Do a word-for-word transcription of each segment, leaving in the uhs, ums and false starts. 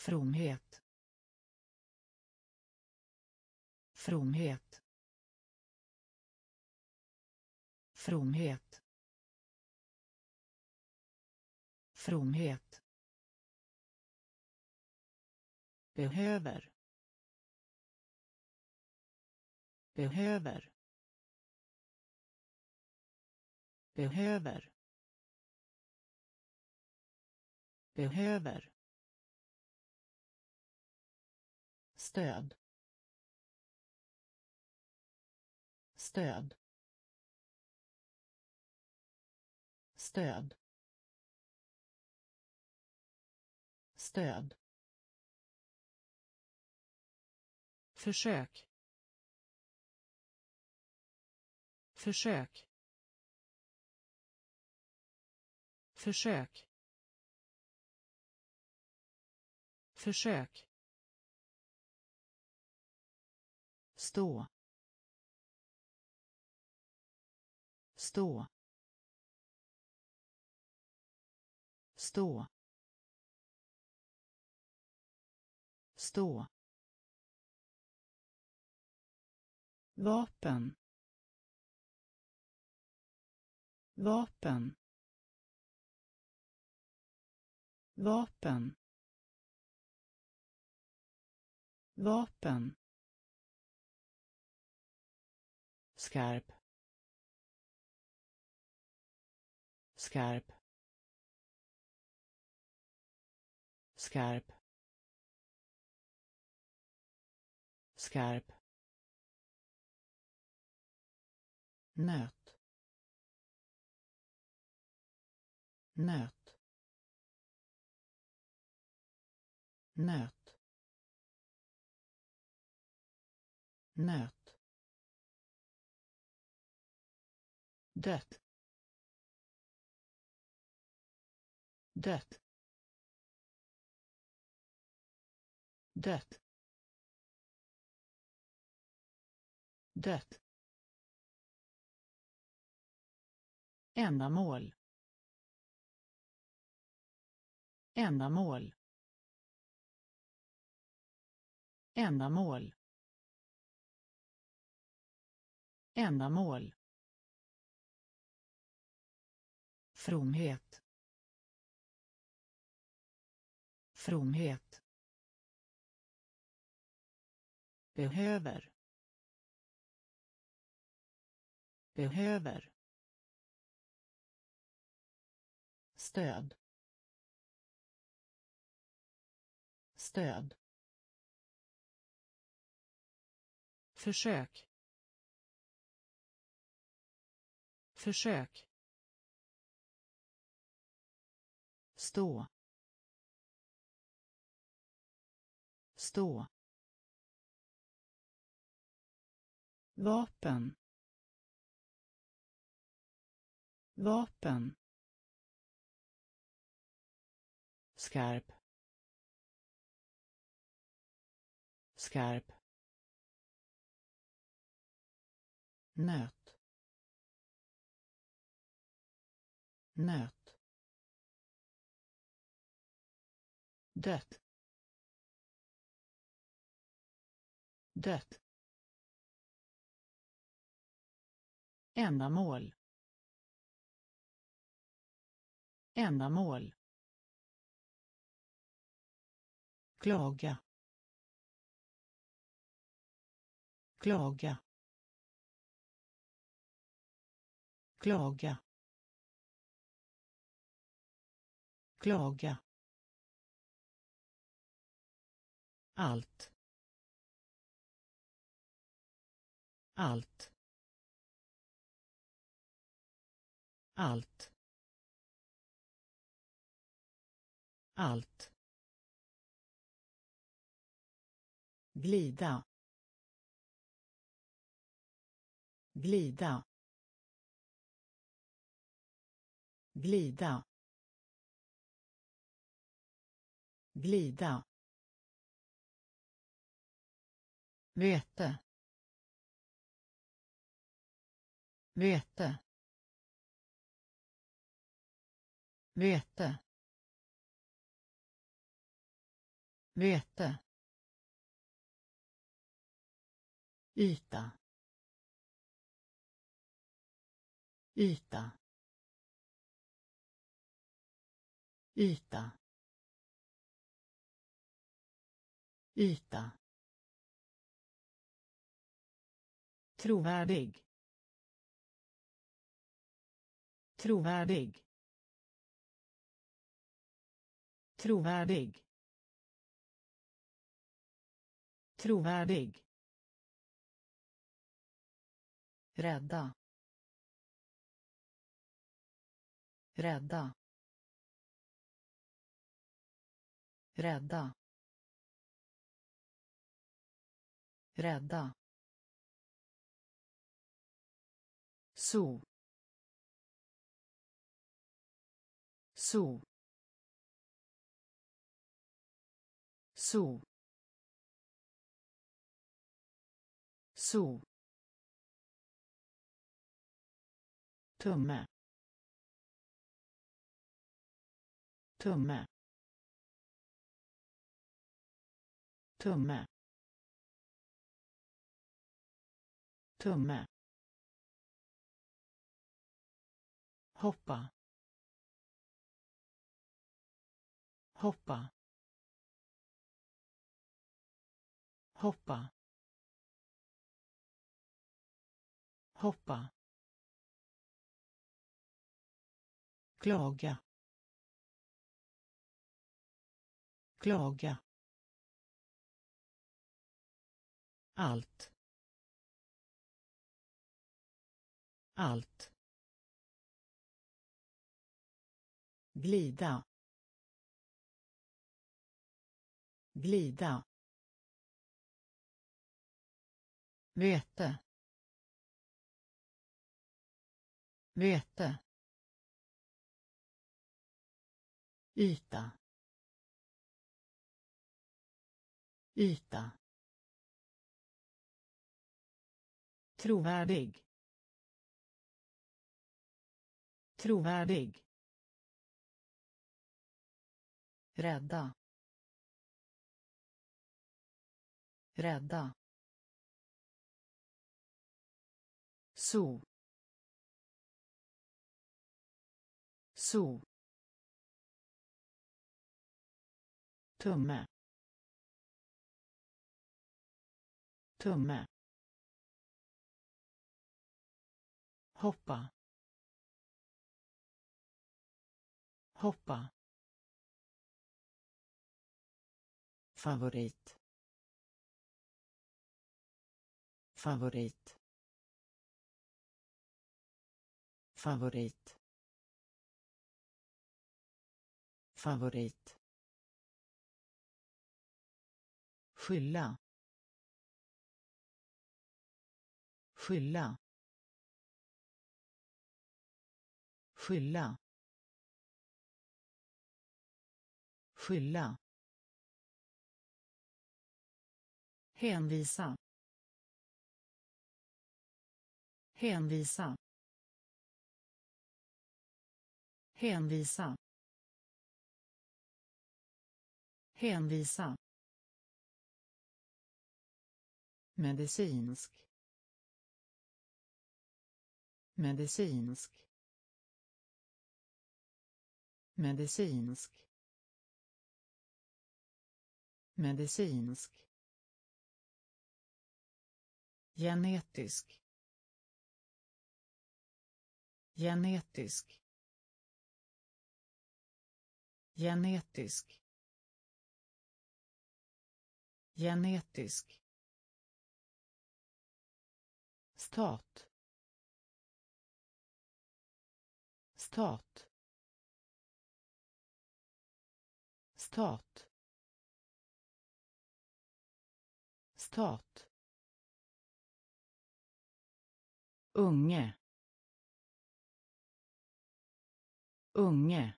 fromhet, fromhet, fromhet, fromhet, behöver, behöver, behöver, behöver, stöd, stöd, stöd, stöd, försök, försök, försök, försök, stå, stå, stå, stå, vapen, vapen, vapen, vapen, skarp, skarp, skarp, skarp, nöt, nöt, nöt, nöt, dött, dött, dött, dött, ändamål, ändamål, ändamål, ändamål, fromhet, fromhet, behöver, behöver, stöd, stöd, försök, försök, stå, stå, vapen, vapen, skarp, skarp, nöt, nöt, dött, dött, ändamål, ändamål, klaga, klaga, klaga, klaga, allt, allt, allt, allt, glida, glida, glida, glida, vete, vete, vete, Vete. Yta. Yta. Yta. Yta. Trovärdig. Trovärdig. Trovärdig. Trovärdig. Rädda. Rädda. Rädda. Rädda. Så. Så. Så. Så. Tumme. Tumme. Tumme. Tumme. Hoppa. Hoppa. Hoppa. Hoppa. Klaga. Klaga. Allt. Allt. Glida. Glida. Vete. Vete. Yta. Yta. Trovärdig. Trovärdig. Rädda. Rädda. Så. Så. Tumme. Tumme. Hoppa. Hoppa. Favorit. Favorit. Favorit. Favorit. Skylla. Skylla. Skylla. Skylla. Hänvisa. Hänvisa. Hänvisa. Hänvisa. Medicinsk. Medicinsk. Medicinsk. Medicinsk. Genetisk. Genetisk. Genetisk. Genetisk. Stat. Stat. Stat. Stat. Unge. Unge.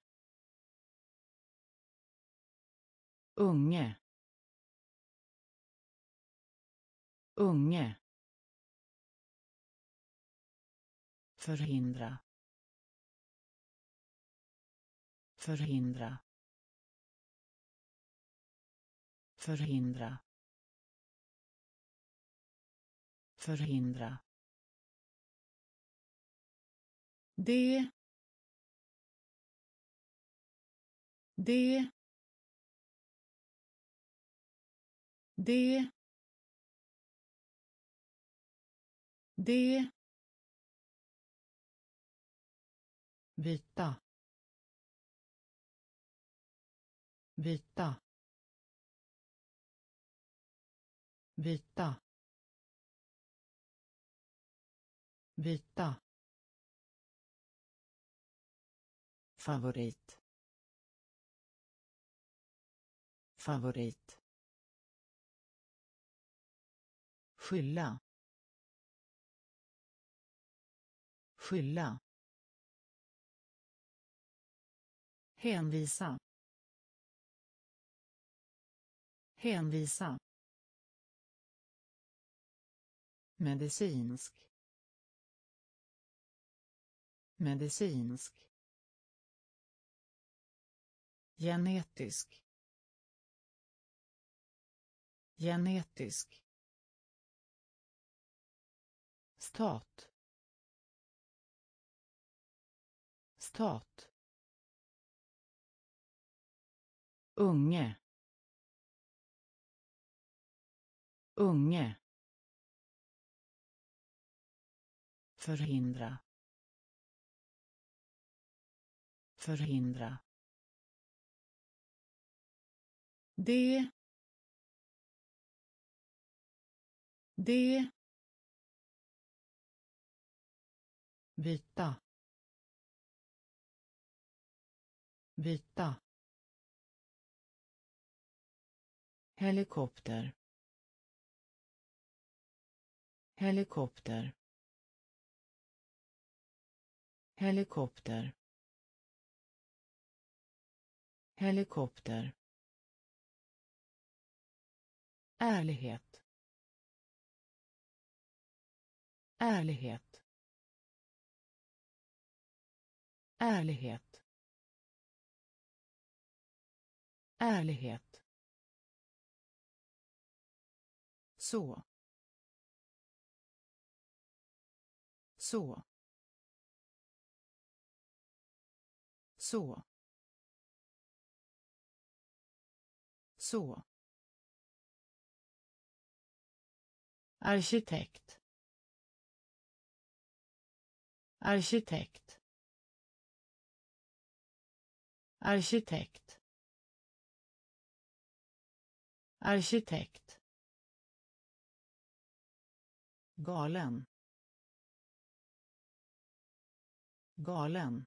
Unge. Unge. Förhindra. Förhindra. förhindra förhindra det det det det byta byta byta byta favorit favorit skylla skylla hänvisa hänvisa medicinsk medicinsk genetisk genetisk stat stat unge unge förhindra förhindra det det byta byta helikopter helikopter helikopter helikopter ärlighet ärlighet ärlighet ärlighet så så så så arkitekt arkitekt arkitekt arkitekt galen galen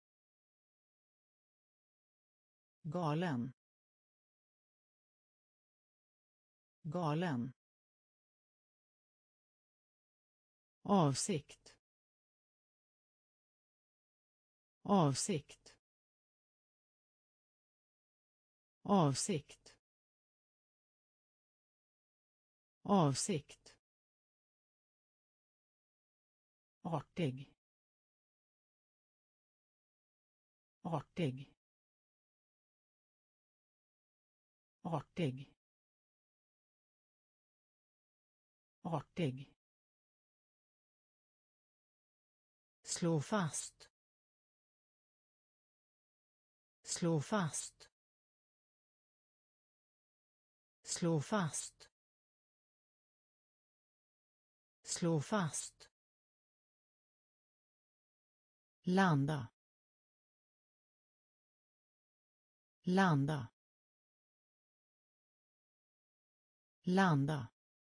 galen galen avsikt avsikt avsikt avsikt artig artig artig artig slå fast slå fast slå fast slå fast landa landa landa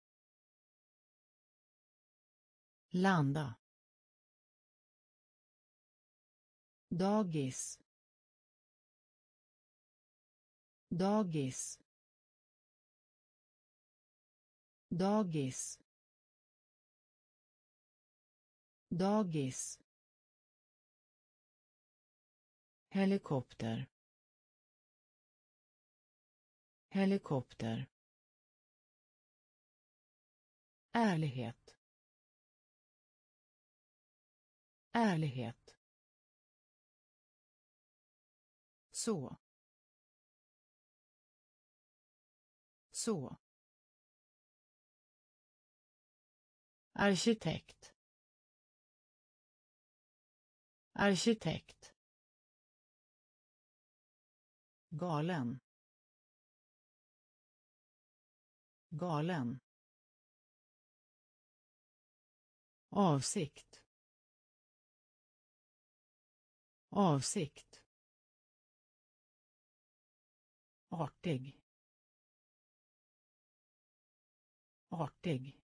landa dagis dagis dagis dagis helikopter helikopter ärlighet ärlighet så så, arkitekt, arkitekt, galen, galen, avsikt, avsikt, artig, artig,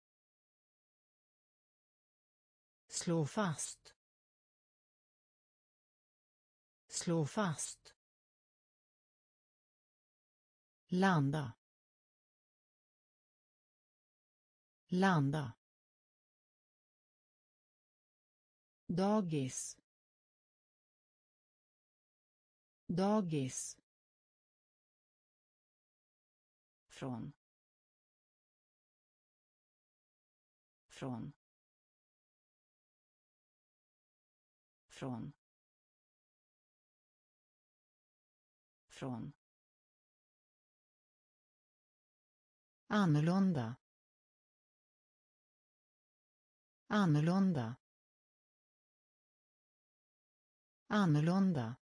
slå fast, slå fast, landa, landa, dagis, dagis, från, från, från, från, annorlunda, annorlunda, annorlunda,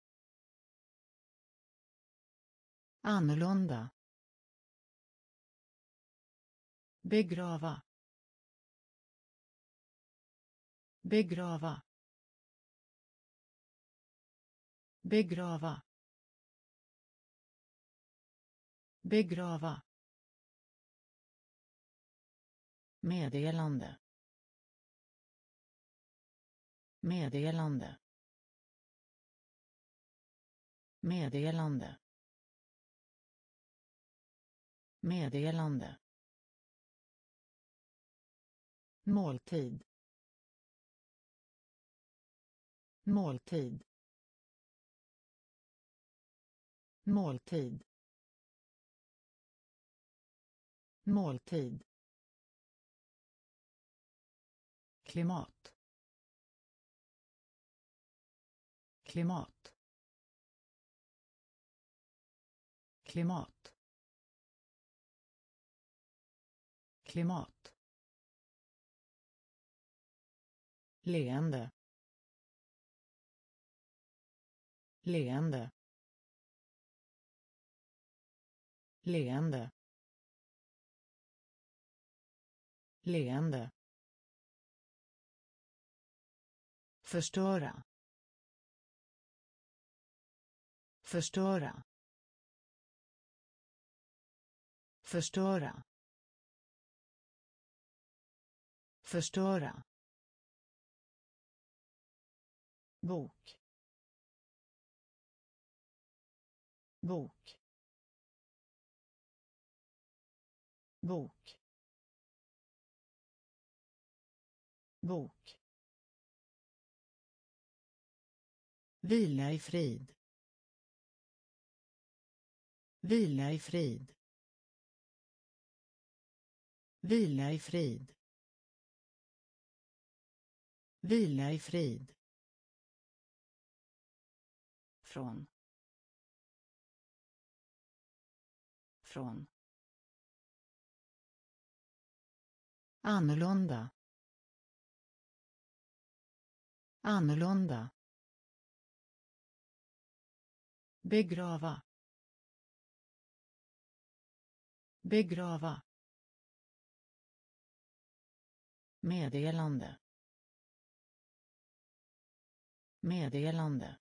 annorlunda, begrava, begrava, begrava, begrava, meddelande, meddelande, meddelande, meddelande, måltid, måltid, måltid, måltid, klimat, klimat, klimat, klimat, leende, leende, leende, leende, förstöra, förstöra, förstöra, förstöra, bok, bok, bok, bok, vila i frid, vila i frid, vila i frid, vila i frid, från, från, annorlunda, annorlunda, begrava, begrava, meddelande, meddelande,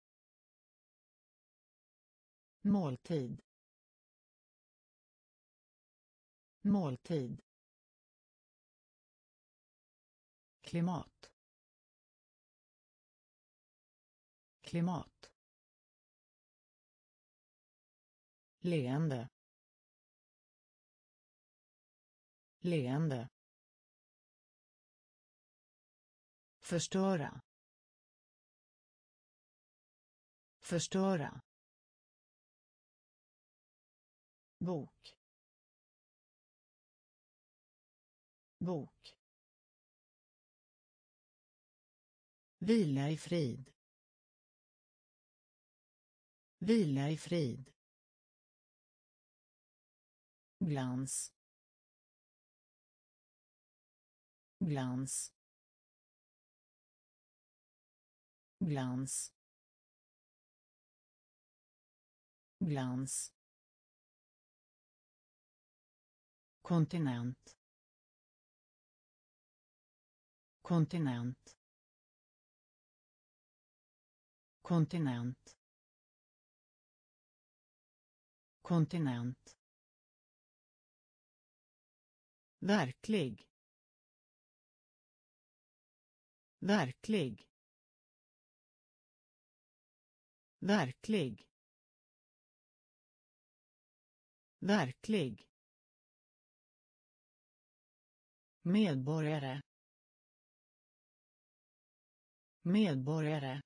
måltid, måltid, klimat, klimat, leende, leende, förstöra, förstöra, bok, bok, vila i frid, vila i frid, glans, glans, glans, glans, kontinent, kontinent, kontinent, kontinent, verklig, verklig, verklig, verklig, medborgare, medborgare,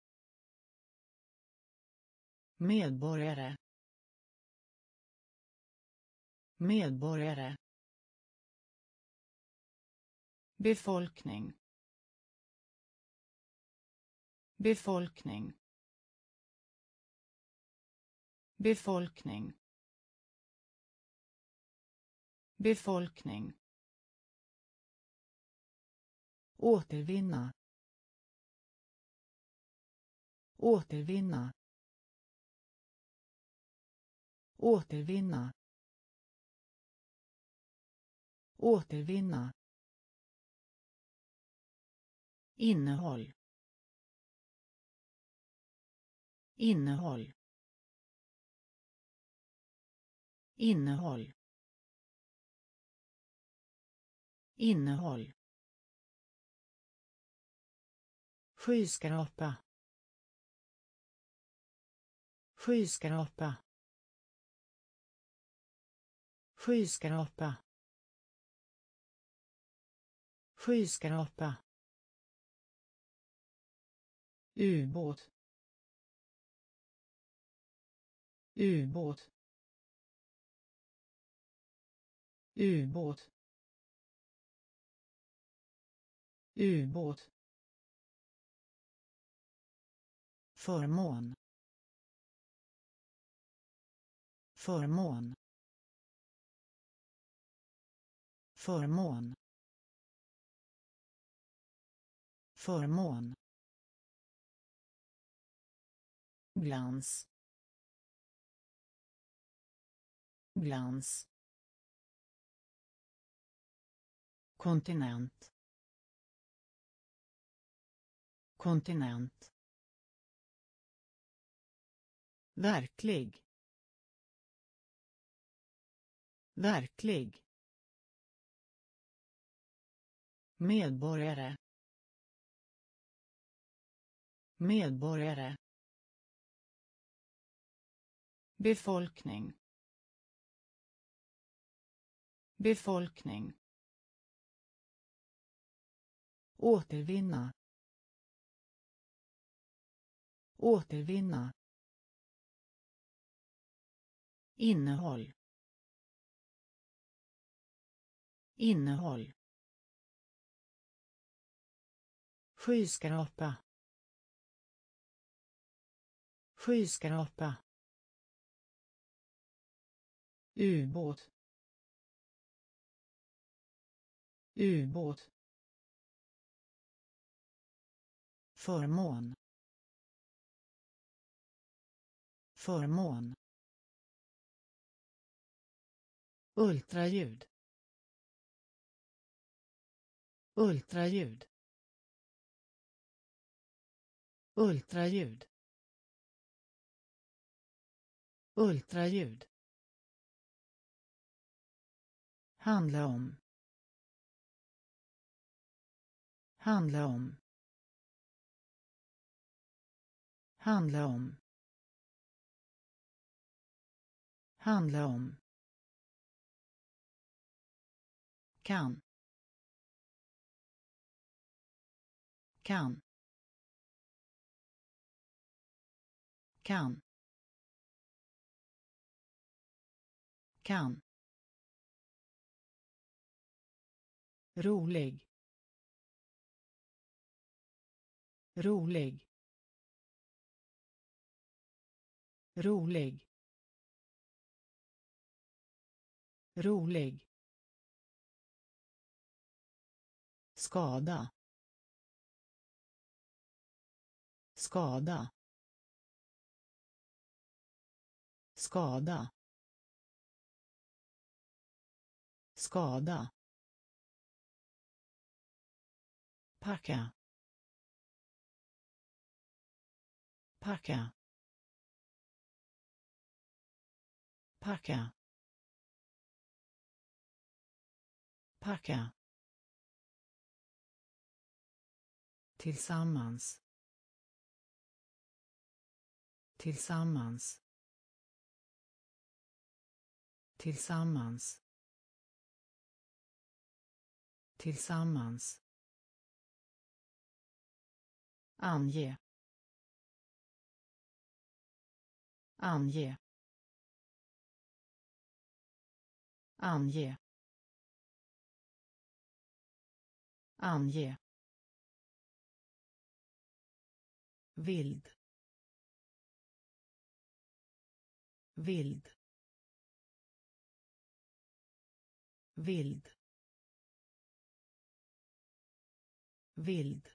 medborgare, medborgare, befolkning, befolkning, befolkning, befolkning, återvinna, återvinna, återvinna, återvinna, innehåll, innehåll, innehåll, innehåll, skyskrapa, skyskrapa, skyskrapa, skyskrapa, ubåt, ubåt, ubåt, ubåt, förmån, förmån, förmån, förmån, glans, glans, kontinent, kontinent, verklig, verklig, medborgare, medborgare, befolkning, befolkning, återvinna, återvinna, innehåll, innehåll, skyskrapa, skyskrapa, ubåt, ubåt, förmån, förmån, ultraljud, ultraljud, ultraljud, ultraljud, handla om, handla om, handla om, handla om, kan, kan, kan, kan, rolig, rolig, rolig, rolig, skada, skada, skada, skada, packa, packa, packa, packa, tillsammans, tillsammans, tillsammans, tillsammans, ange, ange, ange, ange, vild, vild, vild, vild,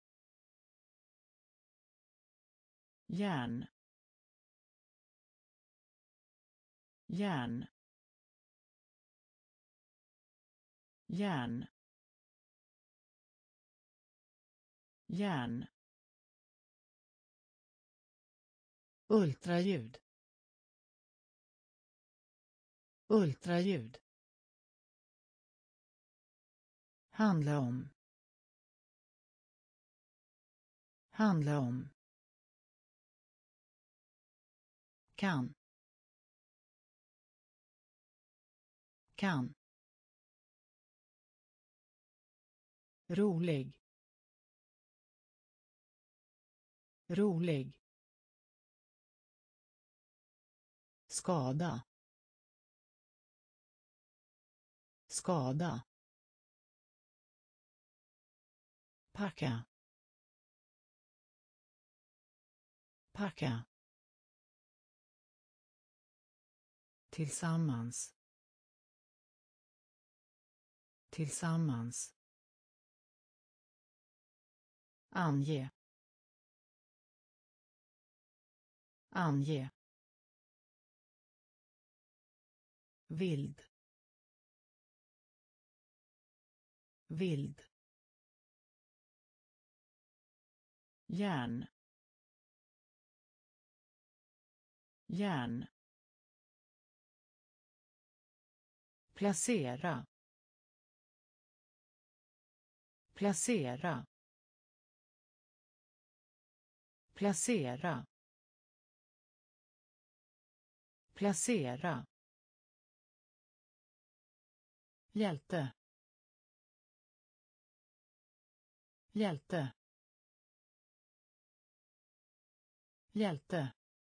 järn, järn, järn, järn, ultraljud, ultraljud, handla om, handla om, kan, kan, rolig, rolig, skada, skada, packa, packa, tillsammans, tillsammans, ange, ange, vild, vild, järn, järn, placera, placera, placera, placera, hjälte, hjälte, hjälte,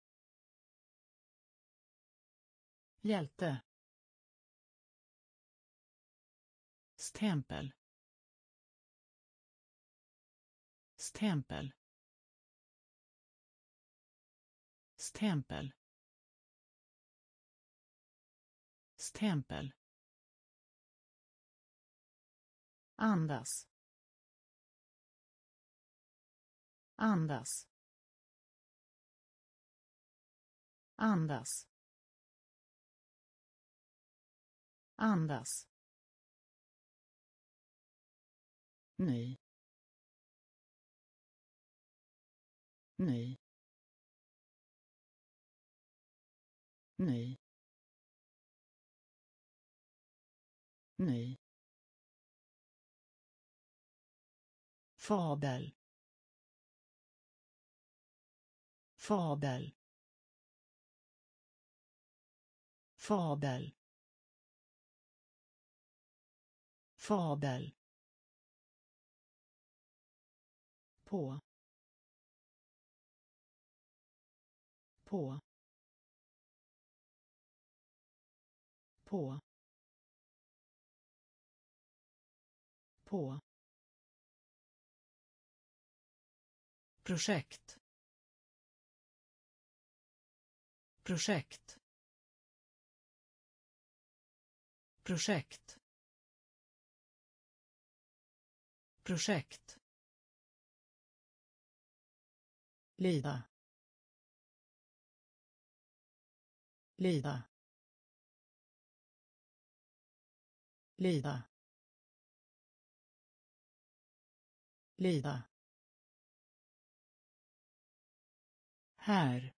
hjälte, stämpel, stämpel, stämpel, stämpel, andas, andas, andas, andas, ny, ny, ny, ny, fabel, fabel, fabel, fabel, på, på, på, på, projekt, projekt, projekt projekt lida lida lida lida här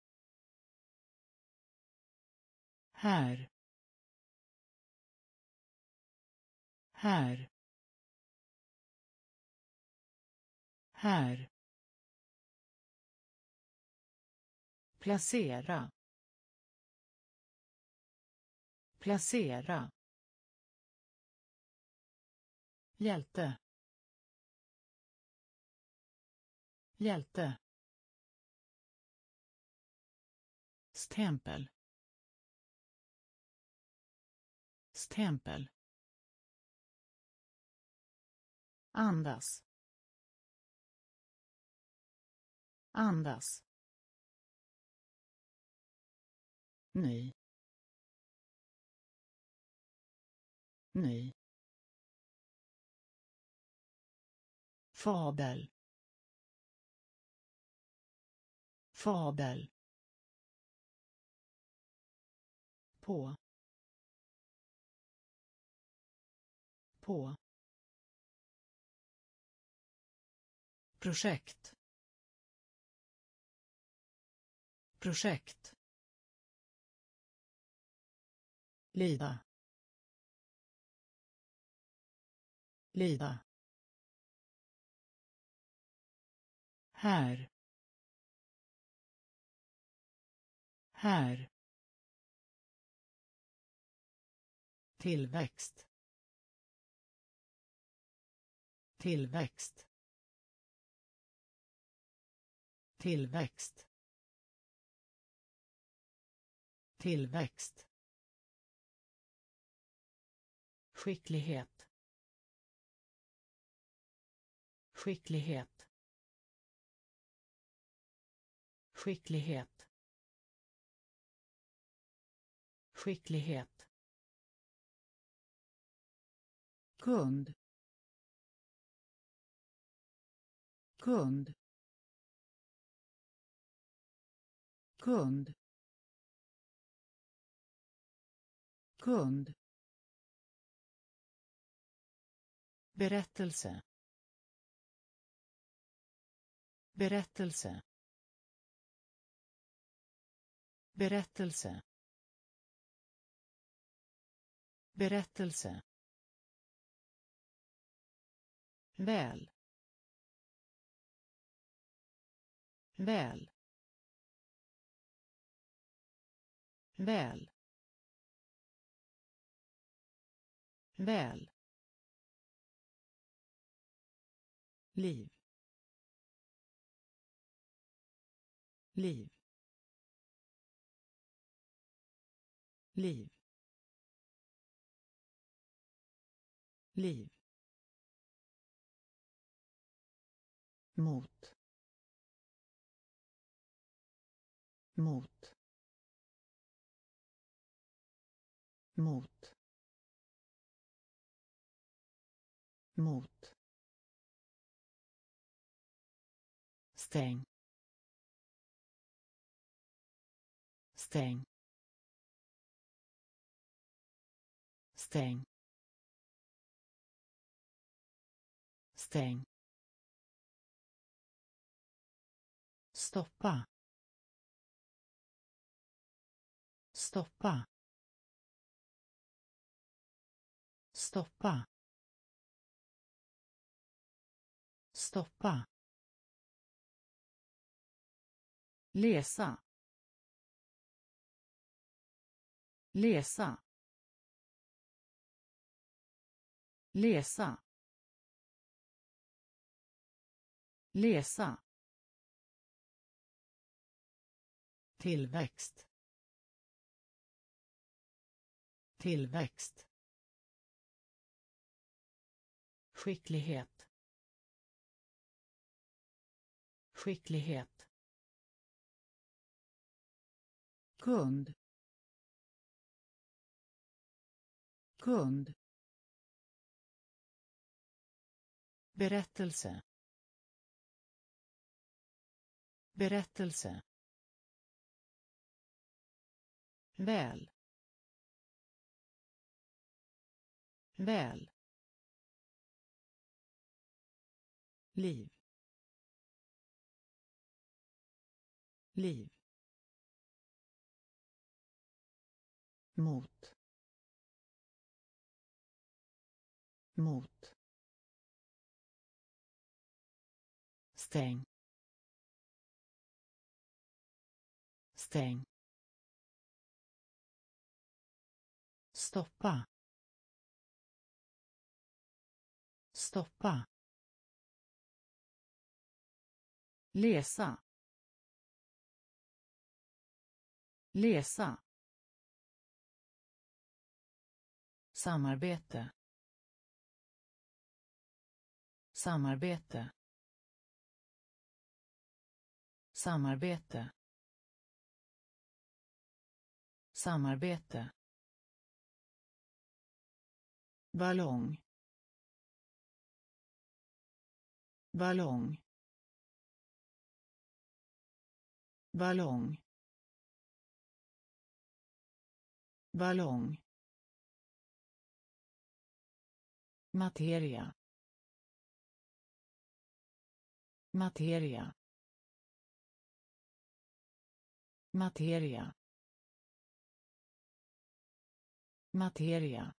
här här här placera placera hjälte hjälte stämpel stämpel andas andas ny ny fabel fabel på på projekt projekt lida lida här här tillväxt tillväxt tillväxt tillväxt skicklighet skicklighet skicklighet skicklighet kund kund kund kund berättelse berättelse berättelse berättelse väl väl väl väl liv liv liv liv mot mot mot mot stäng stäng stäng stäng stoppa stoppa stoppa stoppa läsa läsa läsa läsa tillväxt tillväxt skicklighet skicklighet kund kund, berättelse, berättelse, väl, väl, liv, liv, mot, mot, stäng, stäng, stoppa, stoppa, läsa, läsa, samarbete, samarbete, samarbete, samarbete, ballong, ballong, ballong, ballong, materia, materia, materia, materia,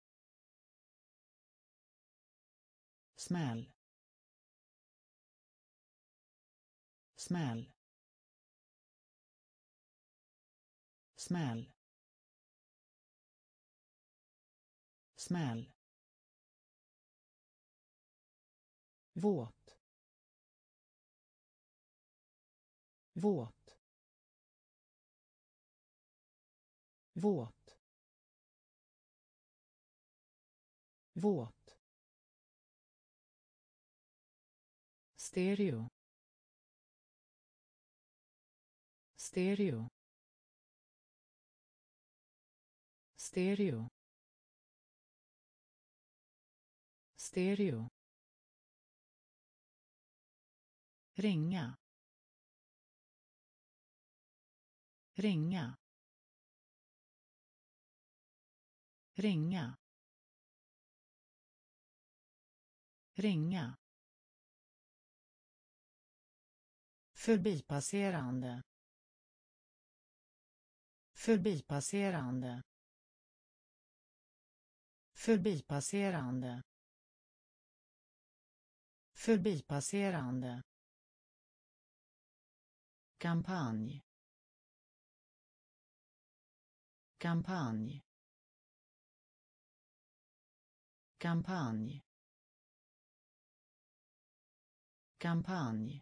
smäll, smäll, smäll, smäll, våt, våt, våt, våt, stereo, stereo, stereo, stereo, ringa, ringa, ringa, ringa, förbipasserande, förbipasserande, förbipasserande, förbipasserande, kampanj, kampanj, kampanj, kampanj,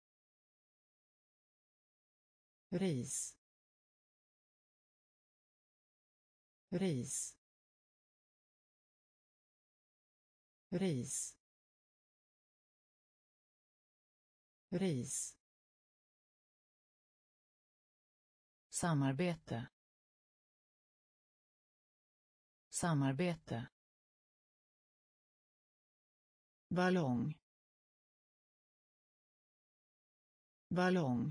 ris, ris, ris, ris, samarbete, samarbete, ballong, ballong,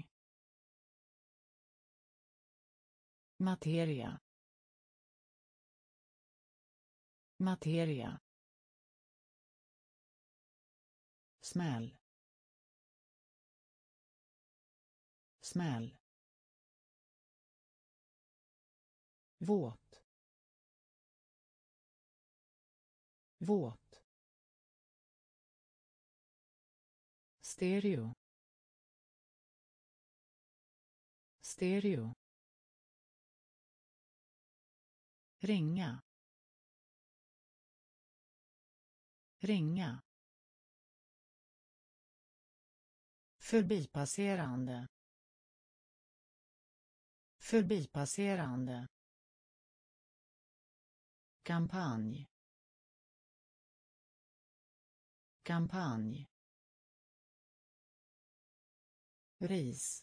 materia, materia, smäll, smäll, våt, våt, stereo, stereo, ringa, ringa, förbipasserande, förbipasserande, kampanj, kampanj, ris,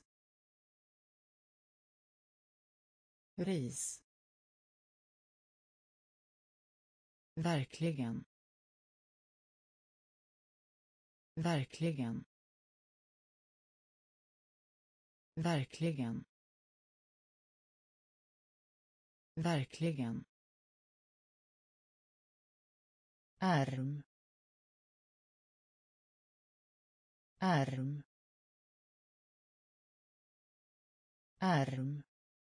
ris, Verkligen. Verkligen. Verkligen. Verkligen. Arm. Arm. Arm.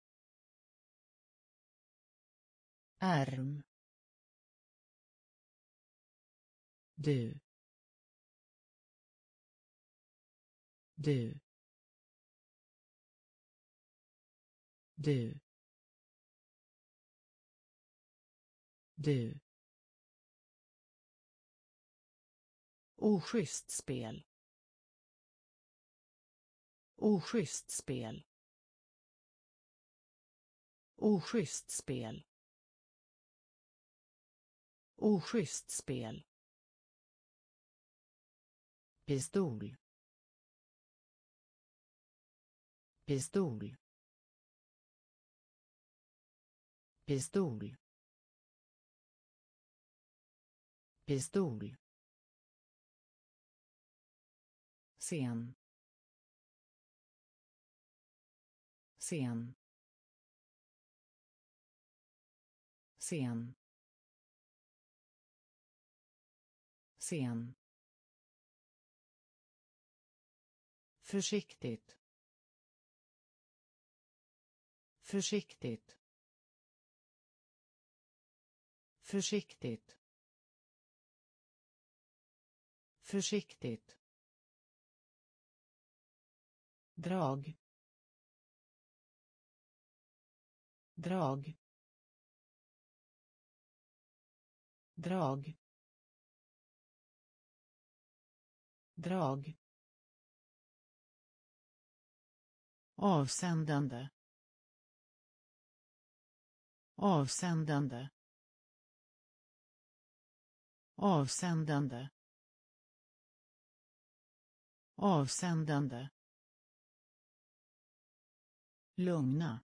Arm. Du. Du. Du. Du. Oschysst spel. Oschysst spel. Oschysst spel. Oschysst spel. Pistol. Pistol. Pistol. Pistol. Sen. Sen. Sen. Sen. Försiktigt. Försiktigt. Försiktigt. Försiktigt. Drag. Drag. Drag. Drag. Avsändande. Avsändande. Avsändande. Avsändande. Lugna.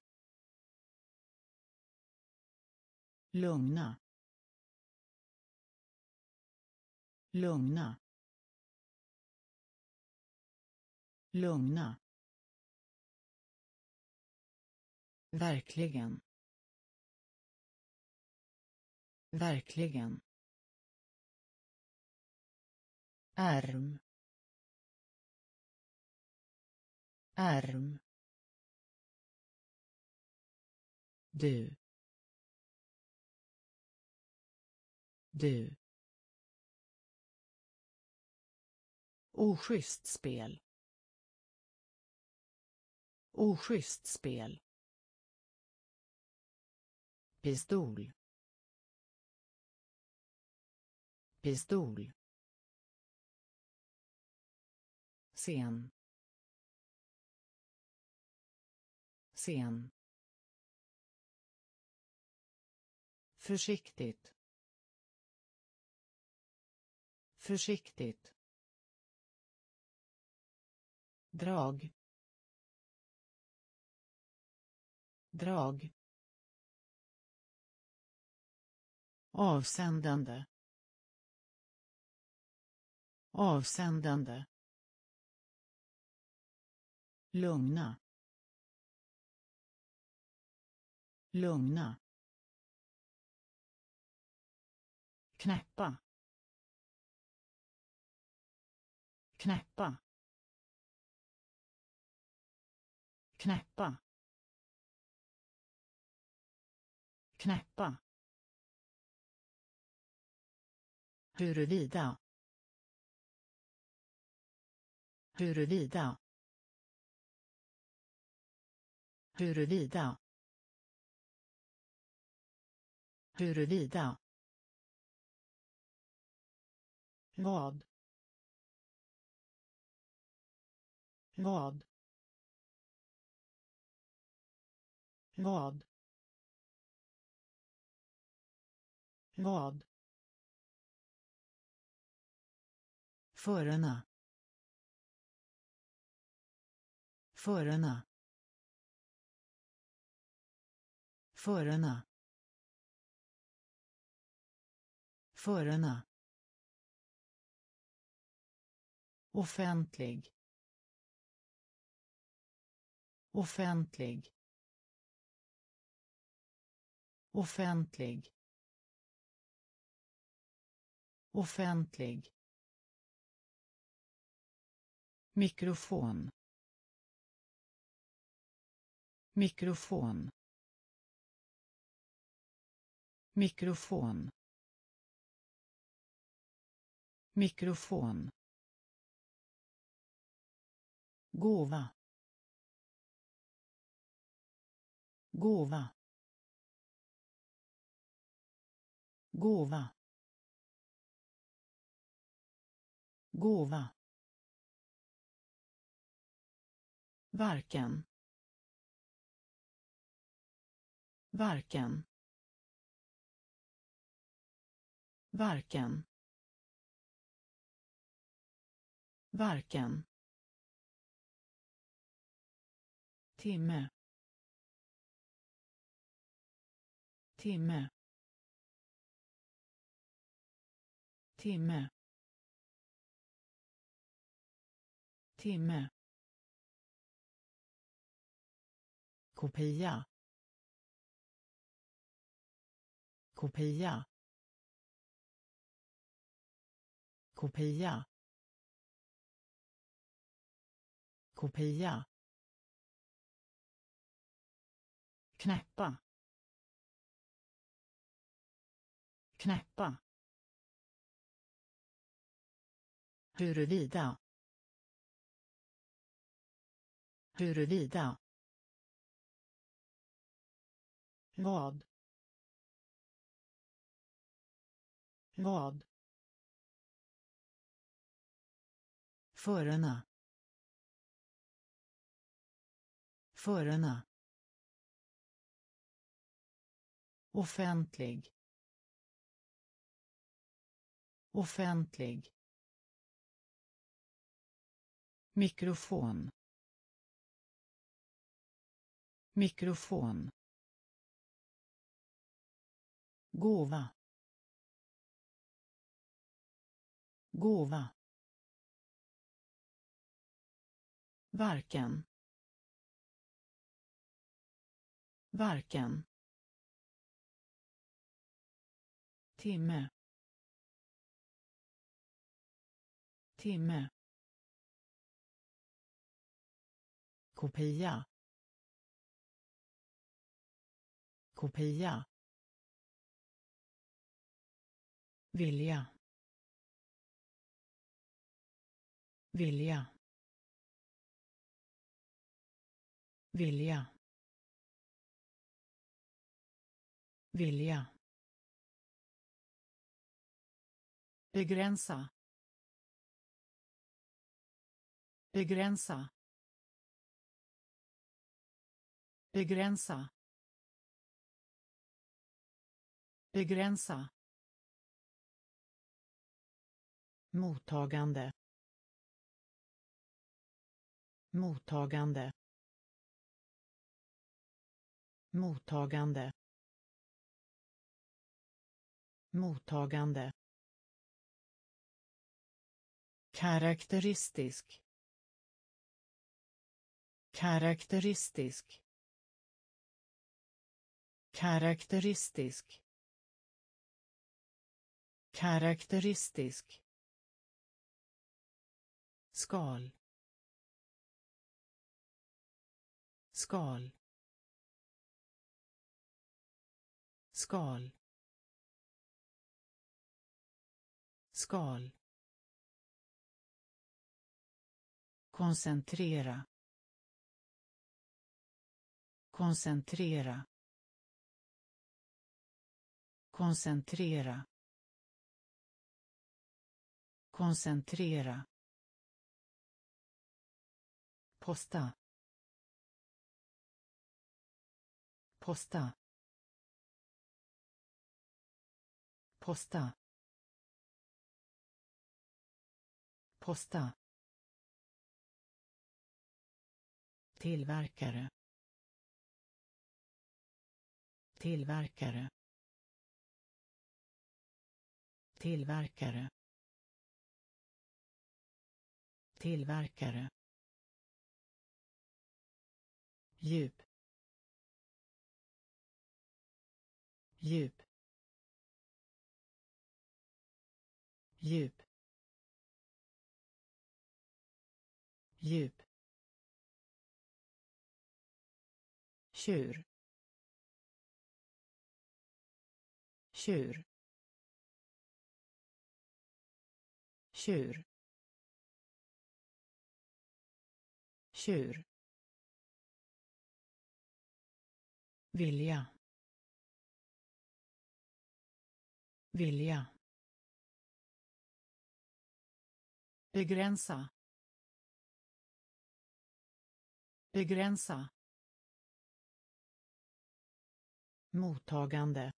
Lugna. Lugna. Lugna. Verkligen. Verkligen. Arm. Arm. Du. Du. Oschysst spel. Oschysst spel. Pistol. Pistol. Sen. Sen. Försiktigt. Försiktigt. Drag. Drag. Avsändande. Avsändande. Lugna. Lugna. Knäppa. Knäppa. Knäppa. Knäppa. Huruvida. Huruvida. Huruvida. Huruvida. Vad? Vad? Vad? Vad? Förarna. Förarna. Förarna. förarna, offentlig, offentlig, offentlig, offentlig, mikrofon, mikrofon, mikrofon, mikrofon, gåva, gåva, gåva, gåva, varken, varken, varken, varken, timme, timme, timme, timme, kopia, kopia, kopia, kopia, knäppa, knäppa, huruvida, huruvida, vad, vad, förarna, förarna, offentlig, offentlig, mikrofon, mikrofon, gåva, gåva, varken, varken, timme, timme, kopia, kopia, vilja, vilja, vilja, vilja, begränsa, begränsa, begränsa, begränsa, mottagande, mottagande, mottagande, mottagande, karaktäristisk, karaktäristisk, karaktäristisk, karaktäristisk, skal, skal, skal, skal, koncentrera, koncentrera, koncentrera, koncentrera, posta, posta, posta, posta, tillverkare, tillverkare, tillverkare tillverkare djup djup djup djup tjur tjur tjur tjur vilja vilja begränsa begränsa mottagande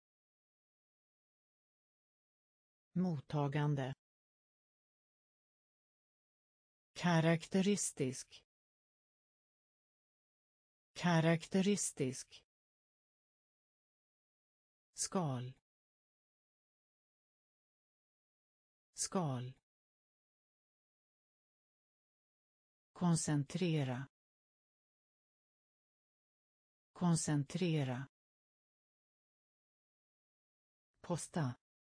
mottagande karaktäristisk karaktäristisk skal skal koncentrera koncentrera posta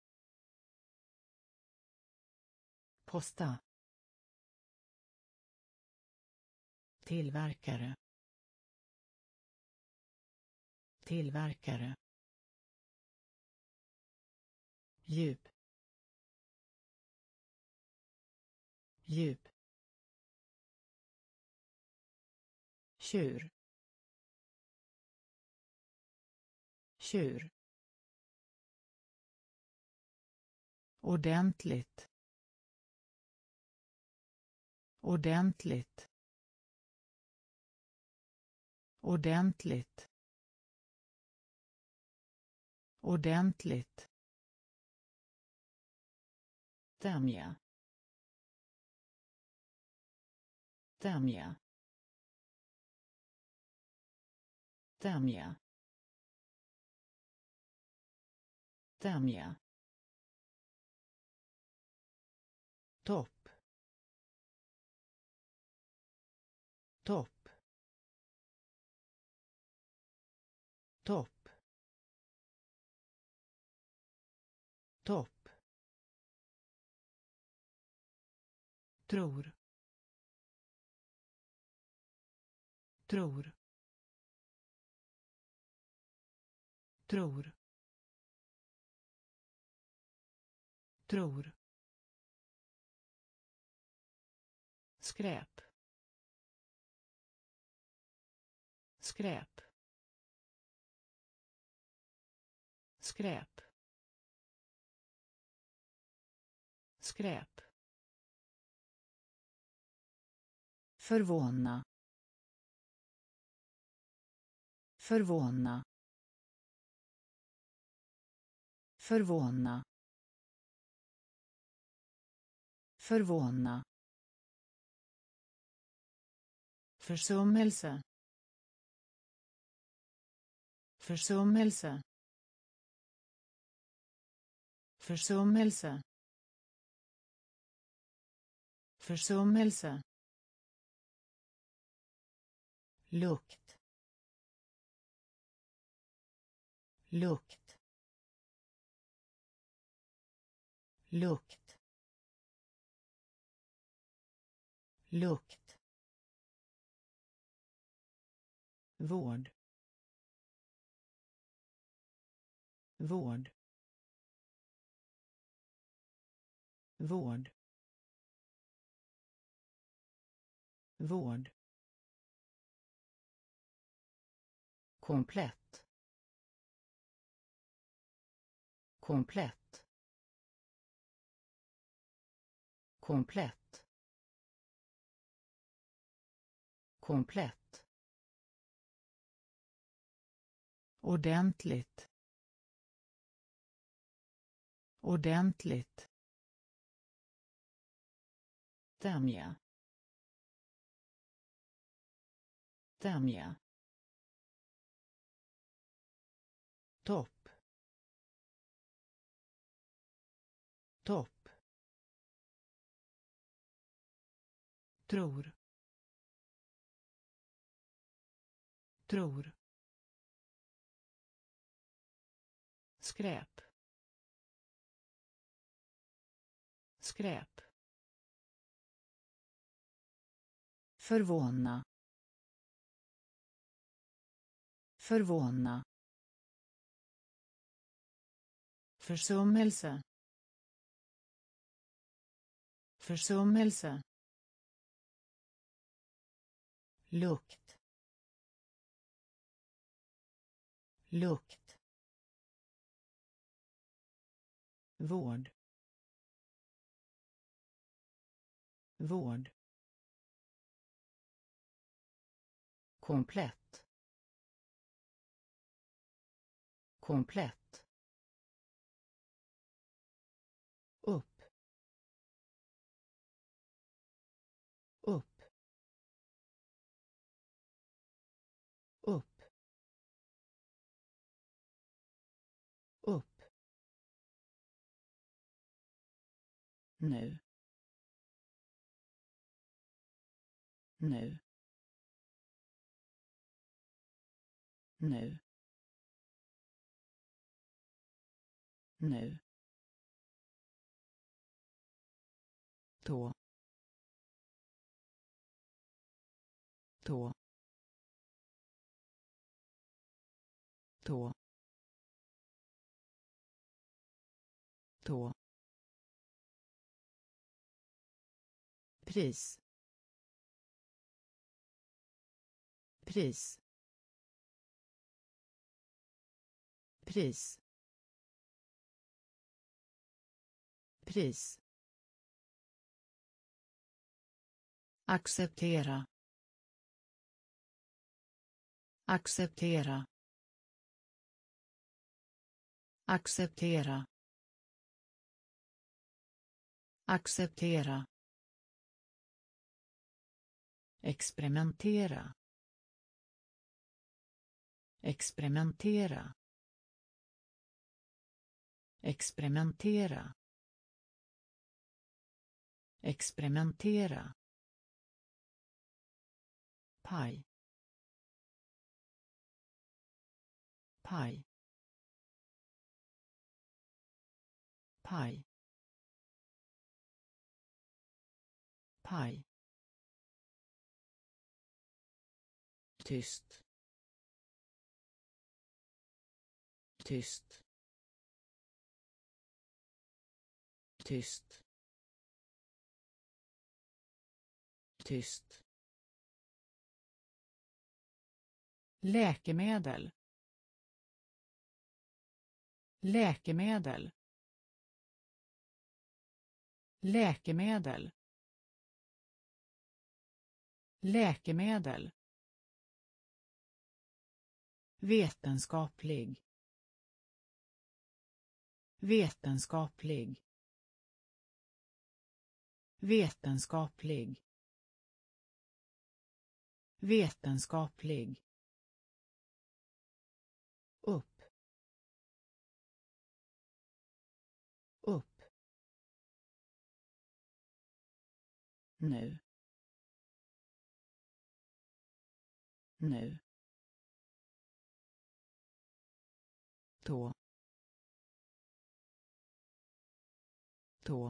posta tillverkare tillverkare djup djup tjur tjur ordentligt ordentligt ordentligt ordentligt tämja tämja tämja tämja topp topp topp topp tror tror tror tror skräp skräp skräp skräp förvåna förvåna förvåna förvåna försummelse försummelse försummelse försummelse lukt lukt lukt lukt vård vård vård vård komplett komplett komplett komplett ordentligt ordentligt tämja tämja topp topp, tror, tror, skräp, skräp, förvåna, förvåna, försummelse, försummelse, lukt, lukt, vård, vård, komplett, komplett, upp, upp, upp, upp, nu, nu, nu, nu, tå, tå, tå, tå, pris, pris, pris, pris, acceptera, acceptera, acceptera, acceptera, experimentera, experimentera, experimentera, experimentera, paj, paj, paj, paj, tyst, tyst, tyst, tyst, läkemedel, läkemedel, läkemedel, läkemedel, vetenskaplig, vetenskaplig, vetenskaplig, vetenskaplig, upp, upp, nu, nu, tå, tå,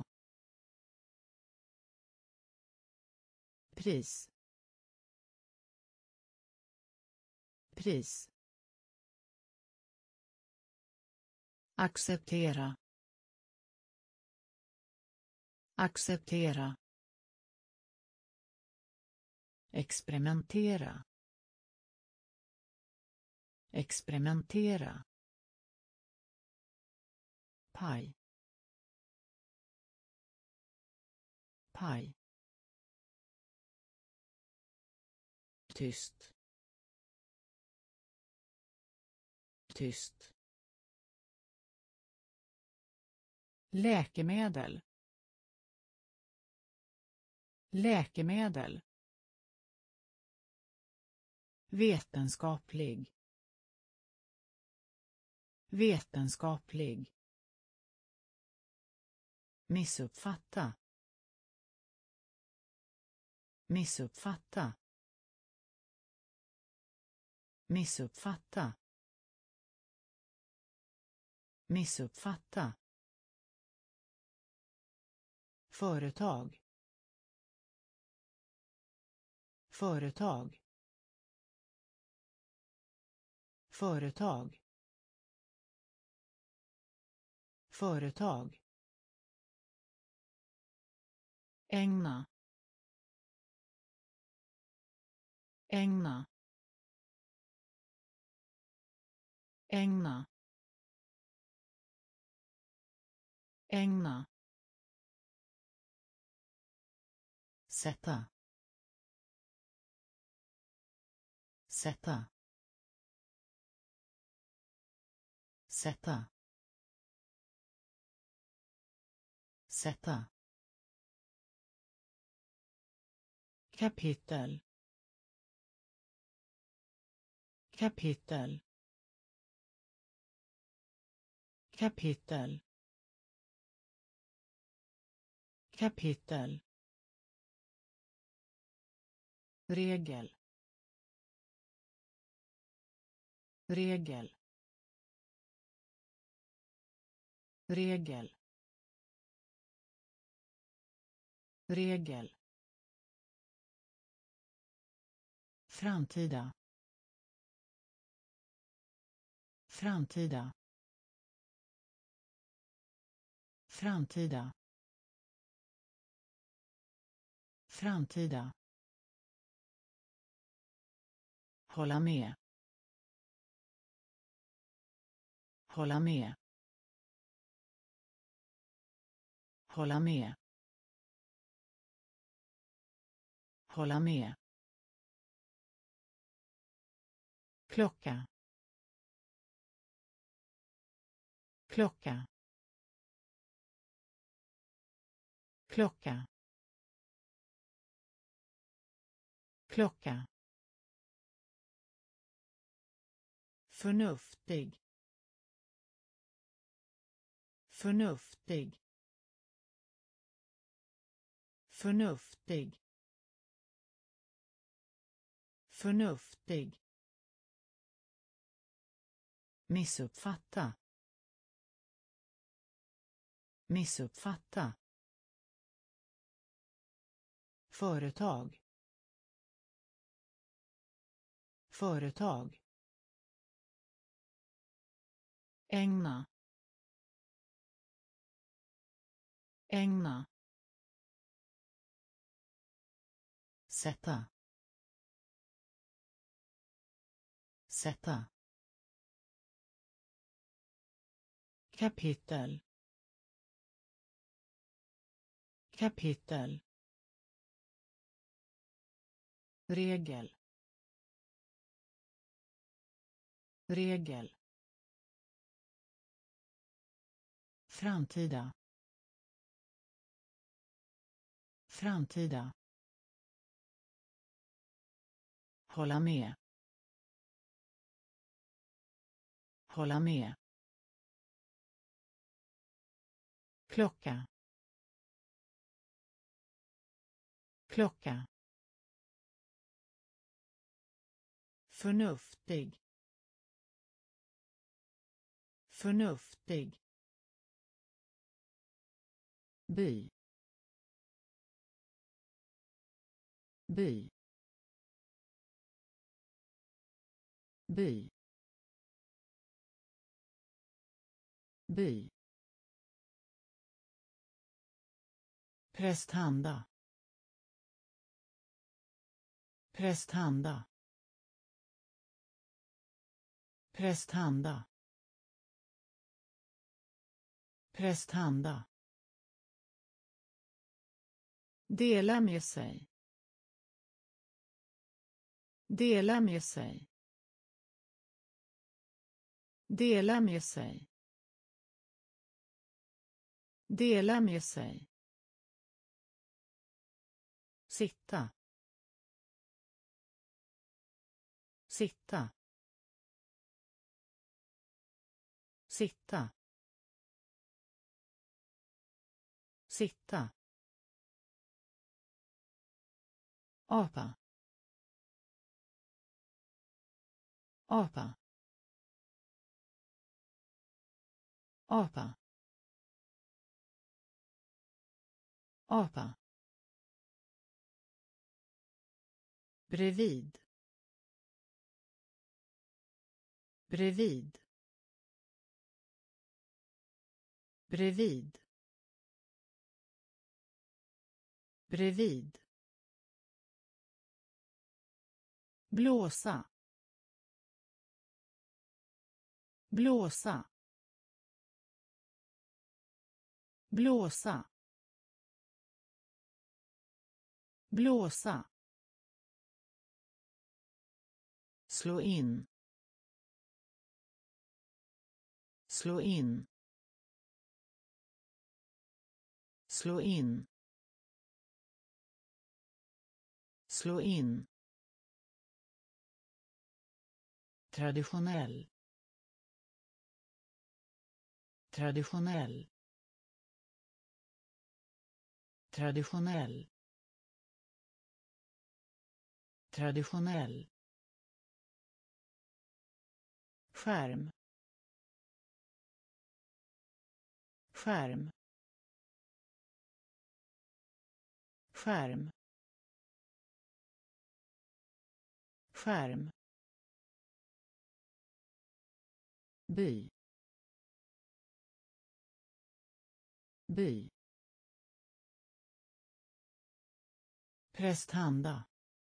pris, pris, acceptera, acceptera, experimentera, experimentera, paj, paj, tyst, tyst, läkemedel, läkemedel, vetenskaplig, vetenskaplig, missuppfatta, missuppfatta, missuppfatta, missuppfatta, företag, företag, företag, företag, ägna, ägna, ägna, ägna, sätta, sätta, sätta, sätta, kapitel, kapitel, kapitel, kapitel, regel, regel, regel, regel, framtida, framtida, framtida, framtida, hålla med, hålla med, hålla med, hålla med, klocka, klocka, klocka, klocka, förnuftig, förnuftig, förnuftig, förnuftig, missuppfatta, missuppfatta, företag, företag, ägna, ägna, sätta, sätta, kapitel, kapitel, regel, regel, framtida, framtida, hålla med, hålla med, klocka, klocka, förnuftig, förnuftig, by, by, by, by, prästhanda, prästhanda, prästhanda, prästhanda, dela med sig, dela med sig, dela med sig, dela med sig, sitta, sitta, sitta, sitta, apa, apa, apa, apa, bredvid, bredvid, bredvid, bredvid, blåsa, blåsa, blåsa, blåsa, slå in, slå in, slå in, slå in, traditionell, traditionell, traditionell, traditionell, skärm, skärm, skärm, skärm, by, by, prästhanda,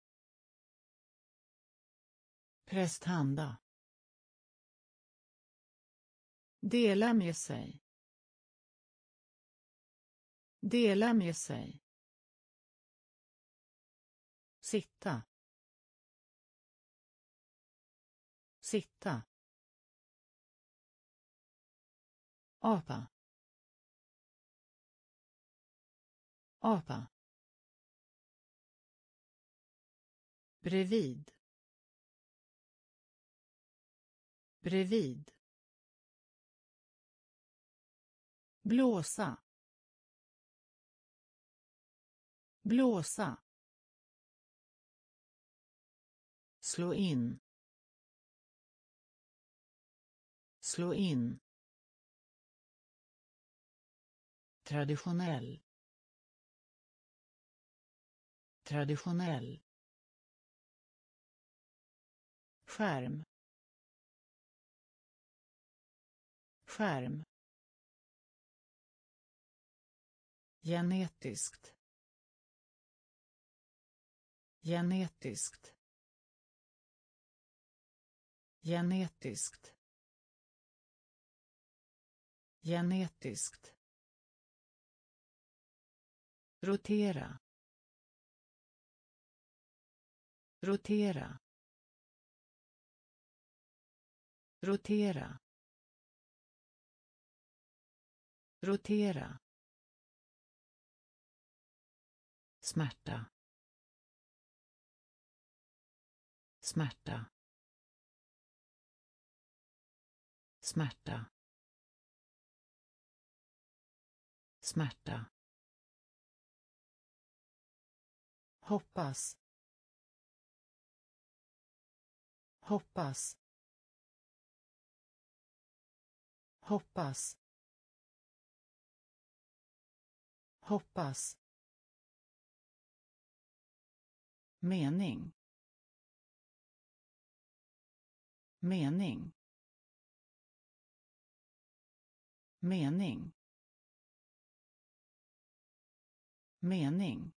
prästhanda, dela med sig, dela med sig, sitta, sitta, apa, apa, bredvid, bredvid, blåsa, blåsa, slå in, slå in, traditionell, traditionell, skärm, skärm, genetiskt, genetiskt, genetiskt, genetiskt, rotera, rotera, rotera, rotera, smärta, smärta, smärta, smärta, hoppas, hoppas, hoppas, hoppas, mening, mening, mening, mening,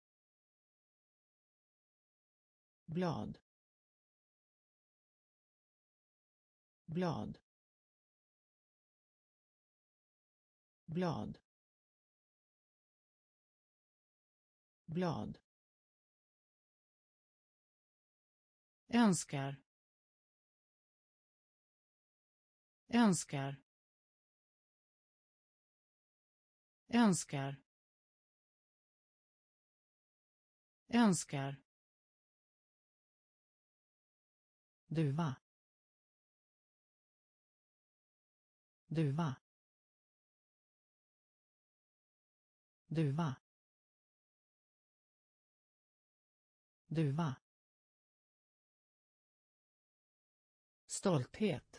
blad, blad, blad, blad, önskar, önskar, önskar, önskar, duva, duva, duva, duva, stolthet,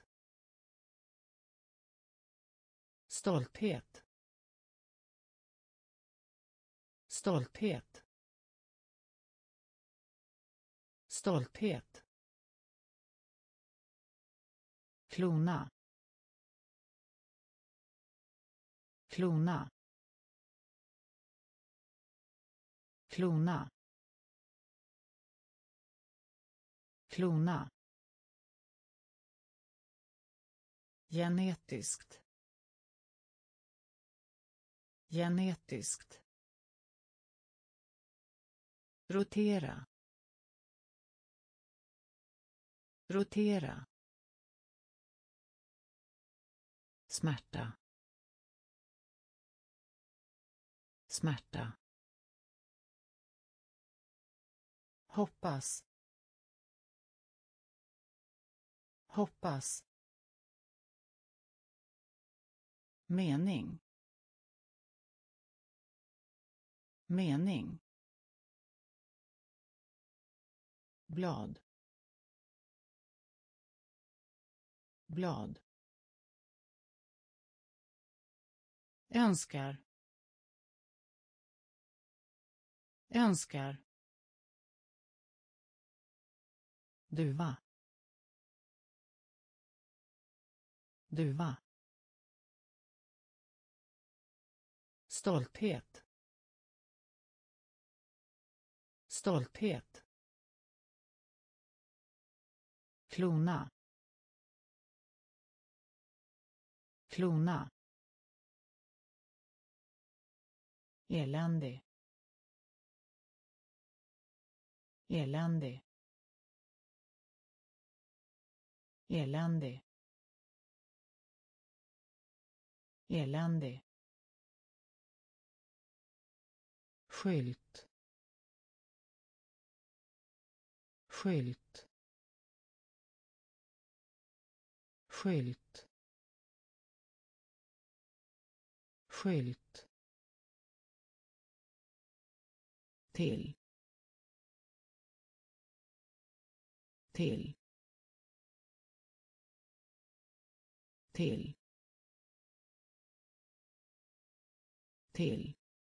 stolthet, stolthet, stolthet, klona, klona, klona, klona, genetiskt, genetiskt, rotera, rotera, smärta, smärta, hoppas, hoppas, mening, mening, blad, blad, önskar, önskar, duva, duva, stolthet, stolthet, klona, klona, eländig, eländig, eländig, eländig, skylt, skylt, skylt, skylt, till, till, till, till,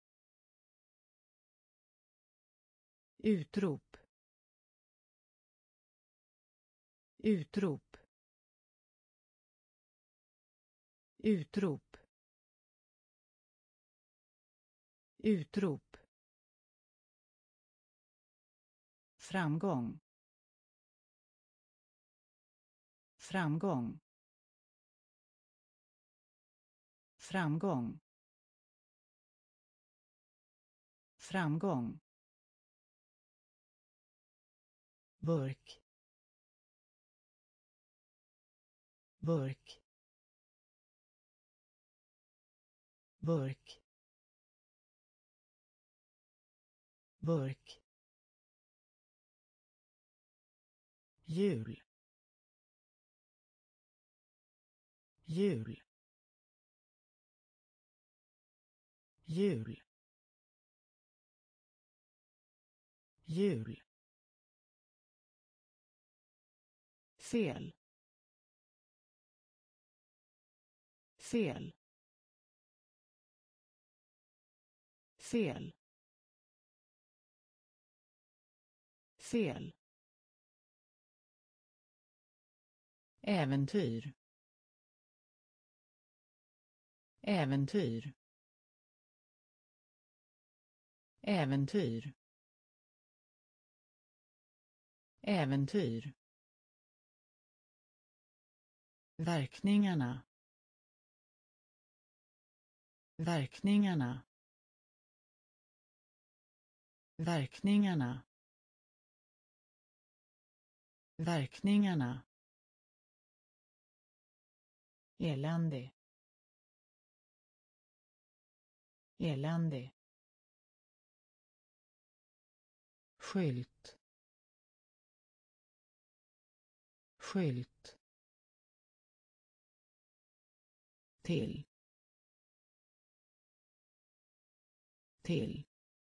utrop, utrop, utrop, utrop, framgång, framgång, framgång, framgång, burk, burk, burk, burk, jul, jul, jul, jul, fel, fel, fel, fel, äventyr, äventyr, äventyr, äventyr, verkningarna, verkningarna, verkningarna, verkningarna, eländig, eländig, skylt, skylt, till, till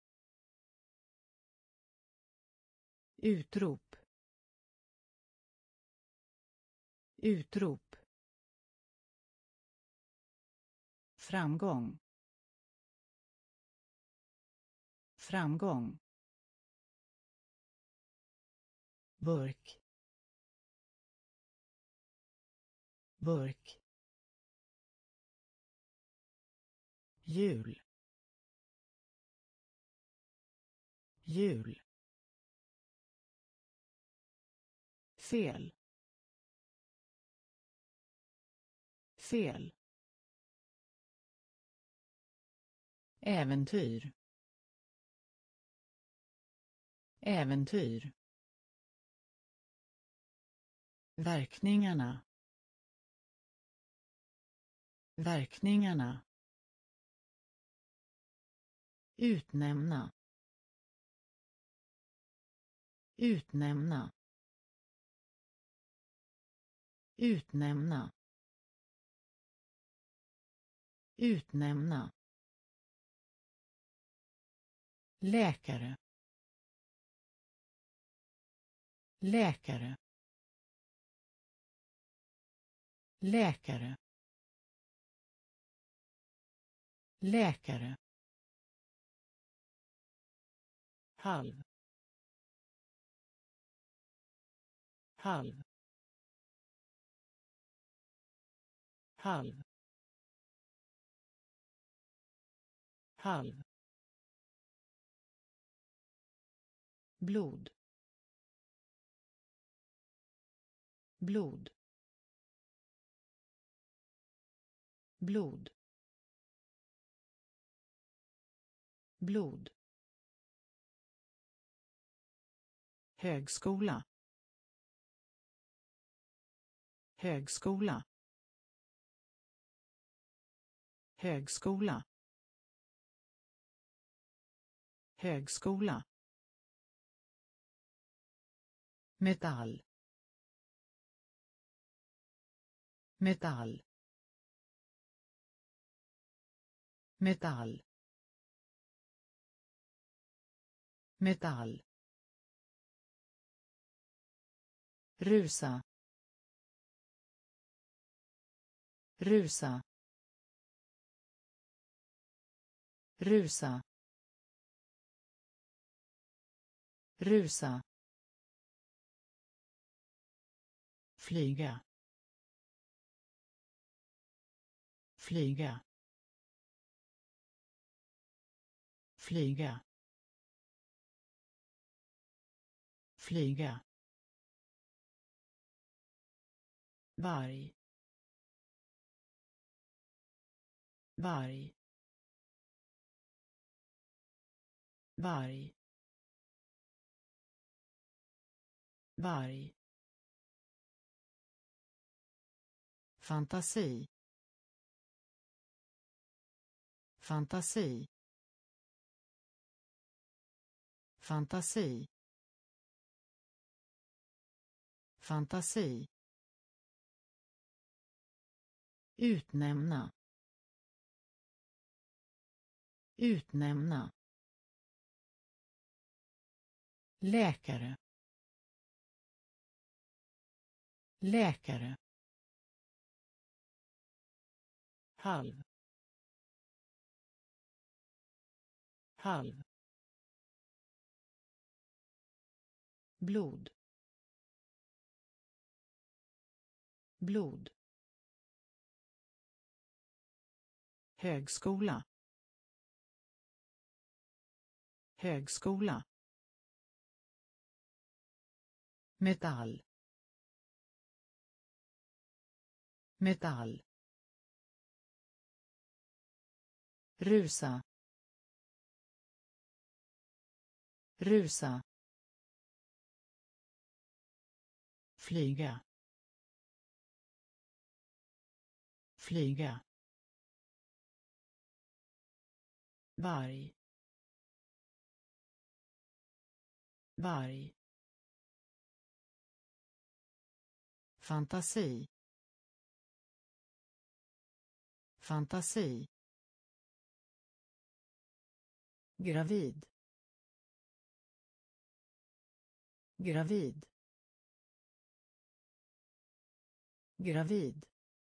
utrop utrop framgång framgång burk burk jul jul fel fel äventyr äventyr verkningarna verkningarna utnämna utnämna utnämna utnämna läkare läkare läkare läkare halv halv halv halv blod blod blod blod högskola högskola högskola högskola metall metall metall metall rusa rusa rusa rusa flyga flyga flyga flyga varg varg varg varg fantasi fantasi fantasi fantasi utnämna utnämna läkare läkare halv halv blod blod högskola högskola metall metall rusa rusa flyga flyga varg varg fantasi fantasi gravid, gravid, gravid,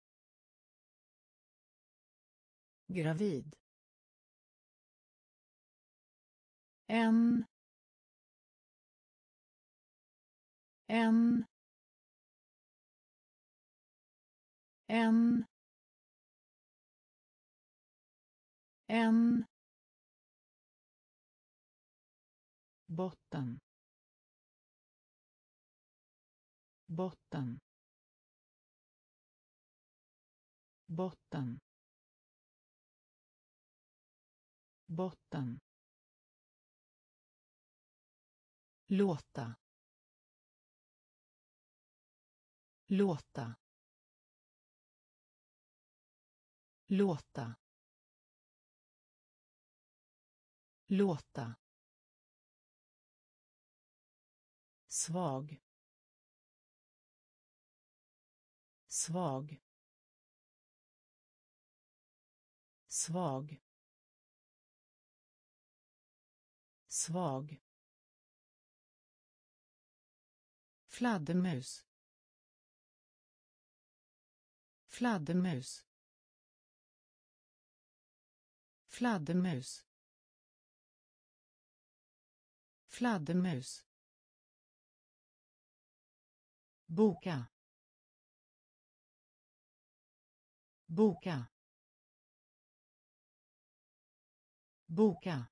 gravid, en, en, en, en, botten, botten, botten, botten, låta, låta, låta, låta, svag, svag, svag, svag, fladdermus, fladdermus, fladdermus, fladdermus, boka, boka, boka,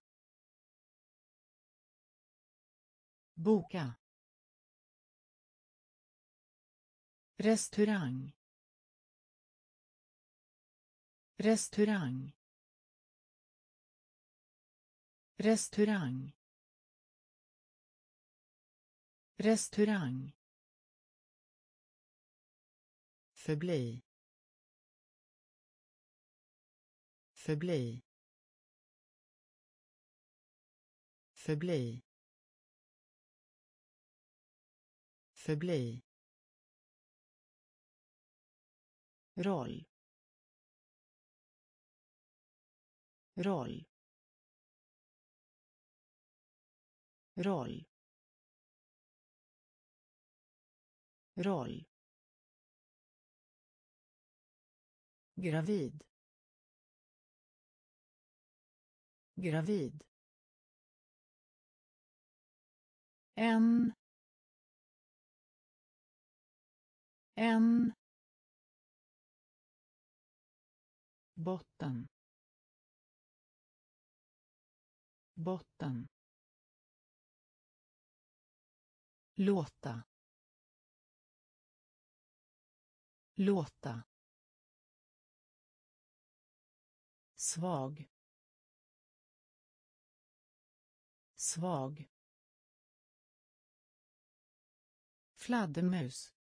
boka, restaurang, restaurang, restaurang, restaurang, förbli, förbli, förbli, förbli, roll, roll, roll, roll, gravid, gravid, en, en, botten, botten, låta, låta, svag, svag, fladdermus,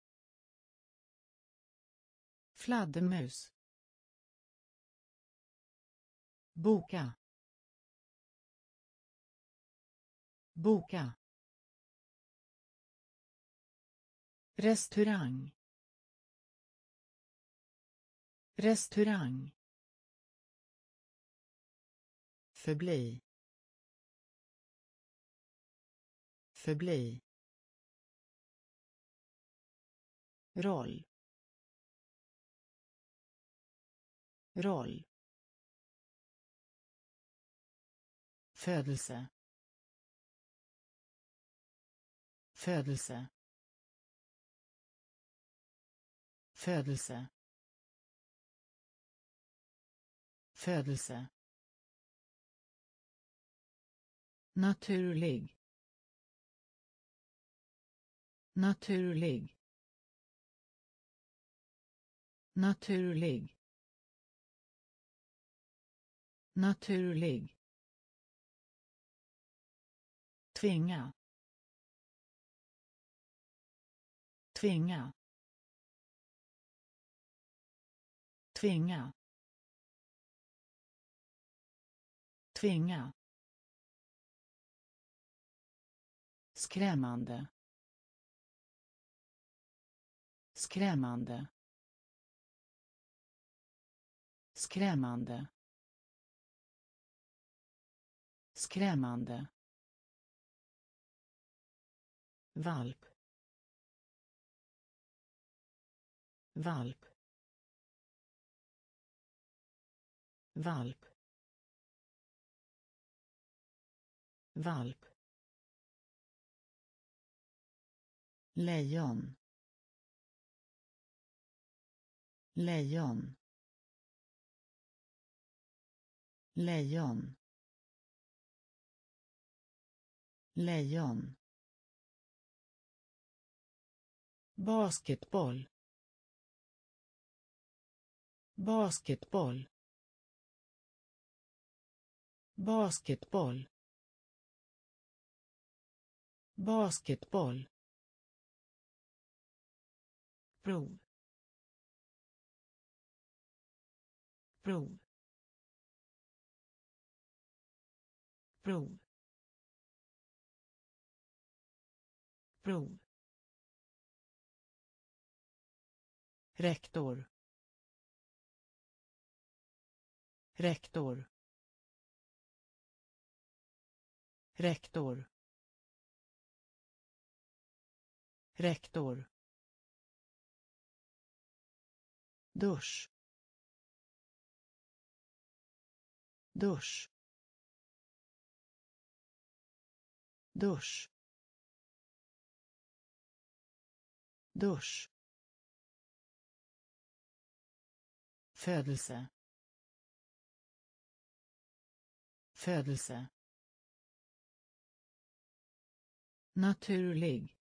fladdermus, boka, boka, restaurang, restaurang, förbli, förbli, roll, roll, födelse, födelse, födelse, födelse, naturlig, naturlig, naturlig, naturlig, tvinga, tvinga, tvinga, tvinga, skrämmande, skrämmande, skrämmande, skrämmande, valp, valp, valp, valp, lejon, lejon, lejon, lejon, basketboll, basketboll, basketboll, basketboll, prov, prov, prov, prov, rektor, rektor, rektor, rektor, dusch, dusch, dusch, dusch, födelse, födelse, naturlig,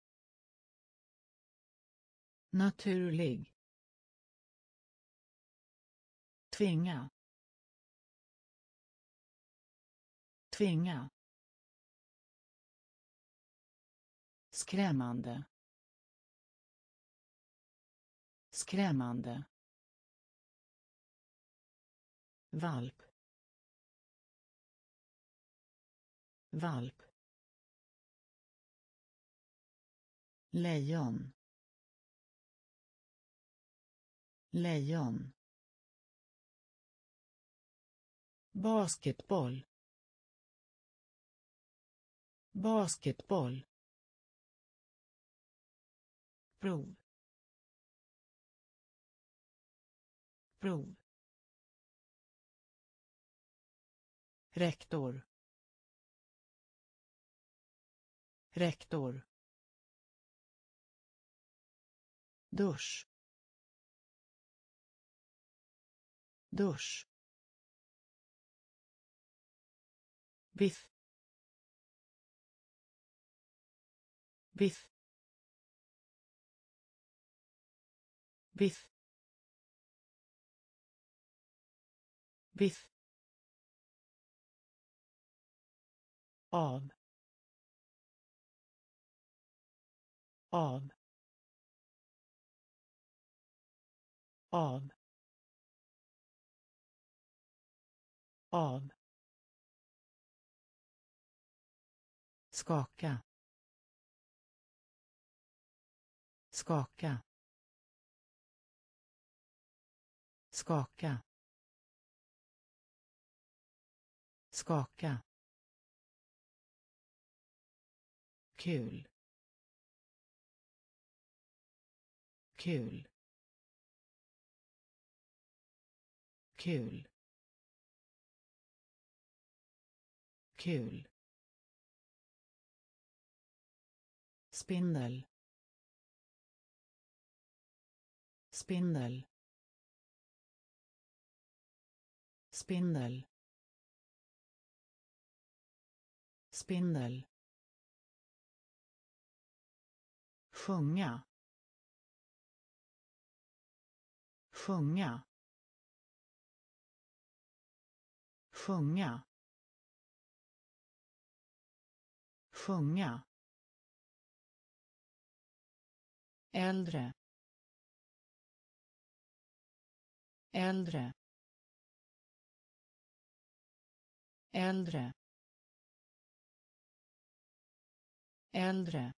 naturlig, tvinga, tvinga, skrämmande, skrämmande, valp, valp, lejon, lejon, basketboll, basketboll, prov, prov, rektor, rektor, dusch, dusch, biff, biff, biff, biff, av, av, av, av, skaka, skaka, skaka, skaka, kul, kul, kul, kul, spindel, spindel, spindel, spindel, sjunga, sjunga, sjunga, sjunga, äldre, äldre, äldre, äldre,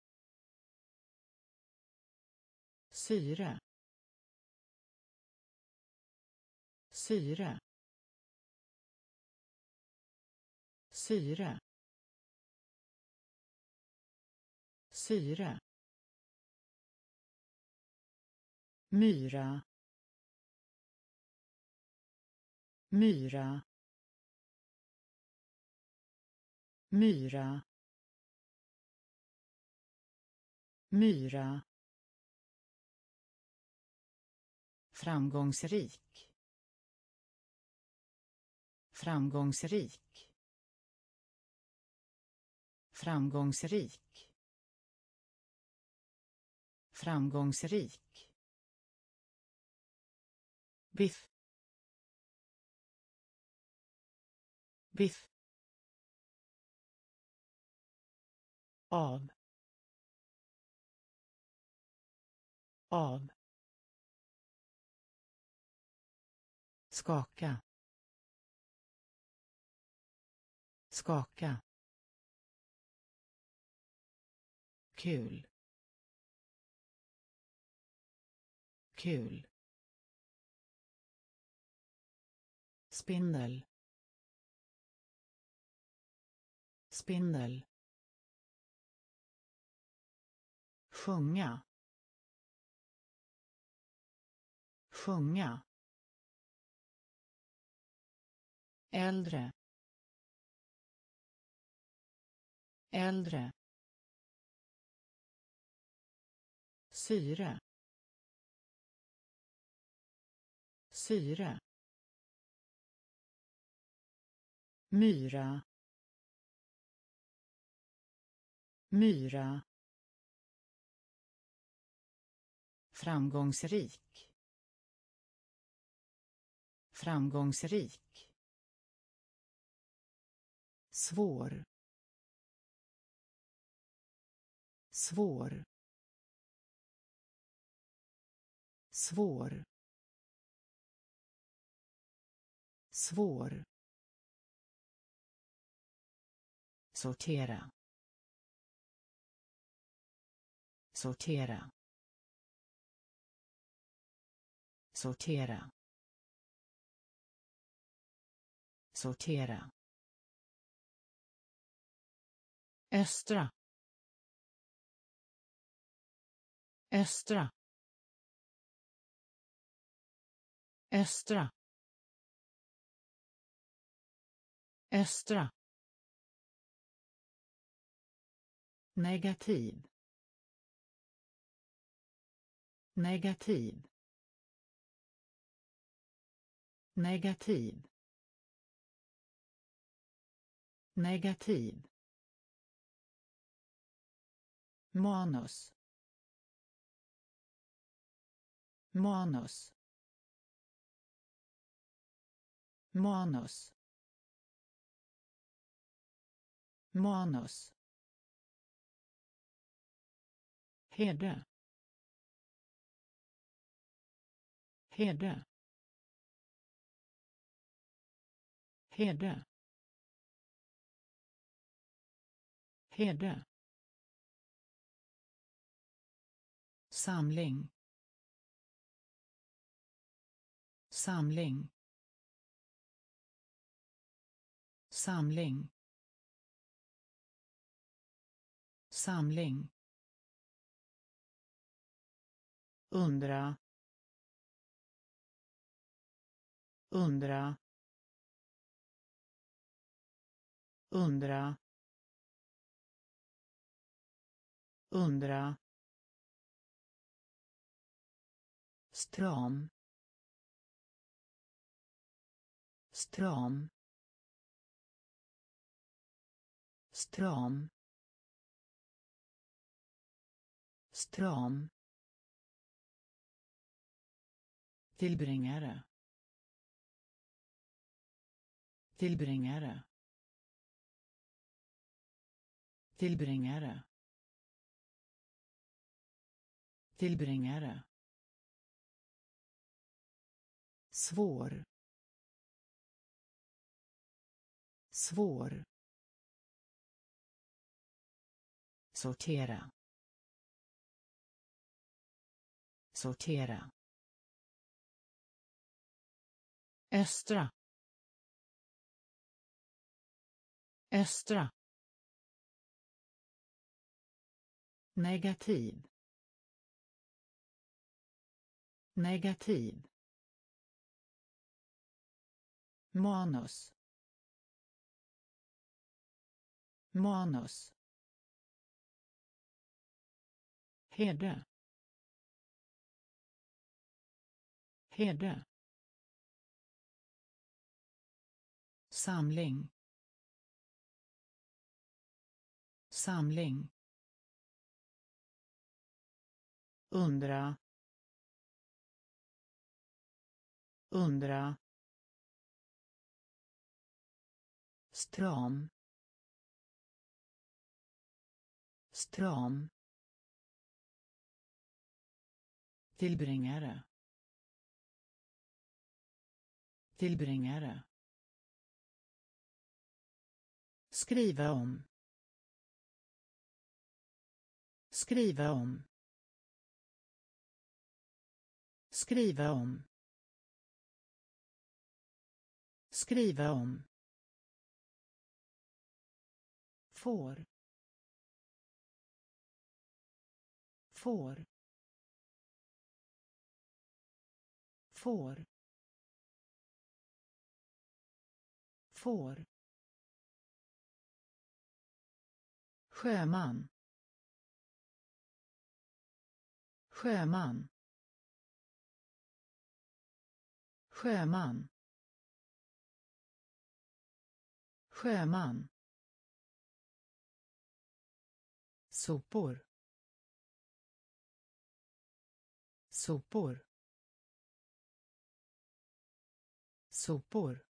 syre, syre, syre, syre, myra, myra, myra, myra, framgångsrik, framgångsrik, framgångsrik, framgångsrik, biff, biff, av, av, skaka, skaka, kul, kul, spindel, spindel, sjunga, sjunga, äldre, äldre, syre, syre, myra, myra, framgångsrik, framgångsrik, svår, svår, svår, svår, sortera, sortera, sortera, sortera, östra, östra, östra, östra, negativ, negativ, negativ, negativ, manus, manus, manus, manus, herde, herde, herde, herde, samling, samling, samling, samling, undra, undra, undra, undra, stram, stram, stram, stram, tillbringare, tillbringare, tillbringare, tillbringare, svår, svår, sortera, sortera, östra, Östra. Negativ. Negativ. Manus. Manus. Herde. Herde. Samling. Samling. Undra. Undra. Stram. Stram. Tillbringare. Tillbringare. Skriva om. Skriva om. Skriva om. Skriva om. Får. Får. Får. Får. Sjöman. Sjöman. Sjöman. Sjöman. Sopor. Sopor. Sopor.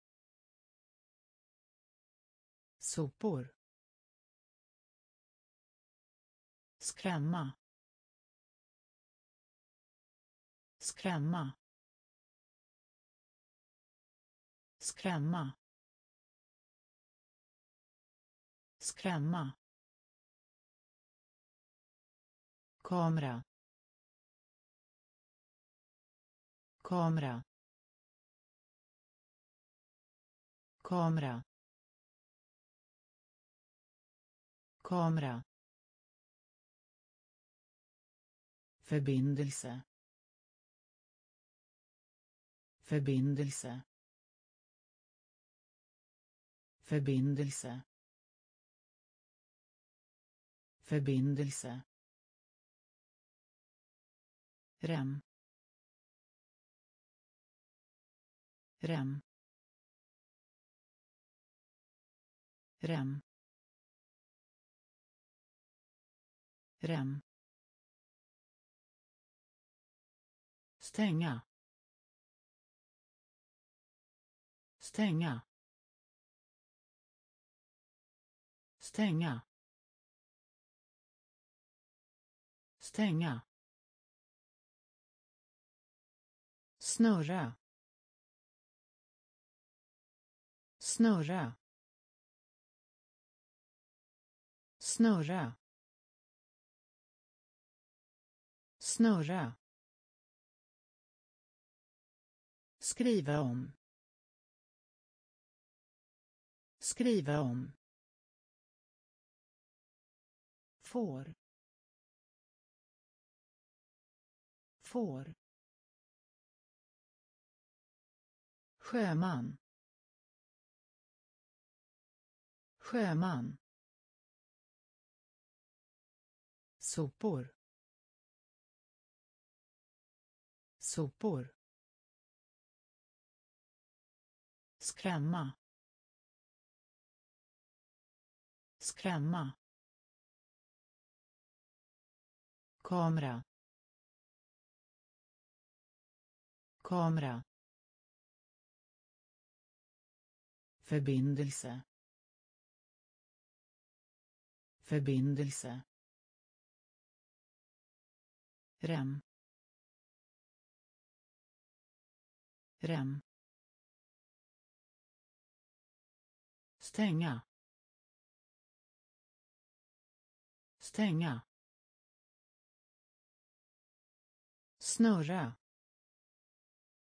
Sopor. Skrämma. Skrämma. Skrämma. Skrämma. Kamera. Kamera. Kamera. Kamera. Förbindelse. Förbindelse. Förbindelse. Förbindelse. Rem. Rem. Rem. Rem. Stänga. Stänga. Stänga. Stänga. Snurra. Snurra. Snurra. Snurra. Skriva om. Skriva om. Får. Får. Sjöman. Sjöman. Sopor. Sopor. Skrämma. Skrämma. Kamera. Kamera. Förbindelse. Förbindelse. Rem. Rem. Stänga. Stänga. Snurra.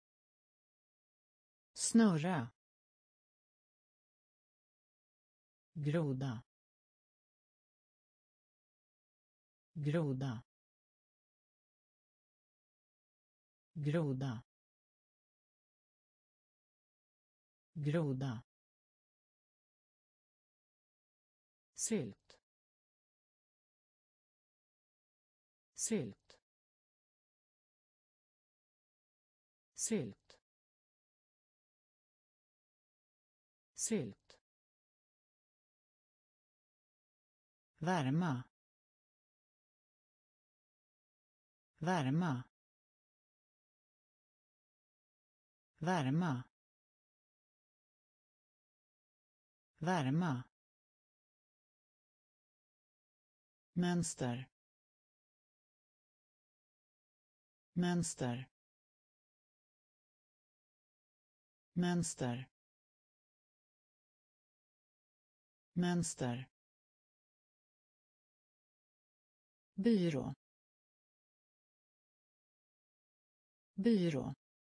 Snurra. groda, groda, groda, groda, sylt, sylt, sylt, sylt, värma, värma, värma, värma, mönster, mönster, mönster, mönster, byrå, byrå,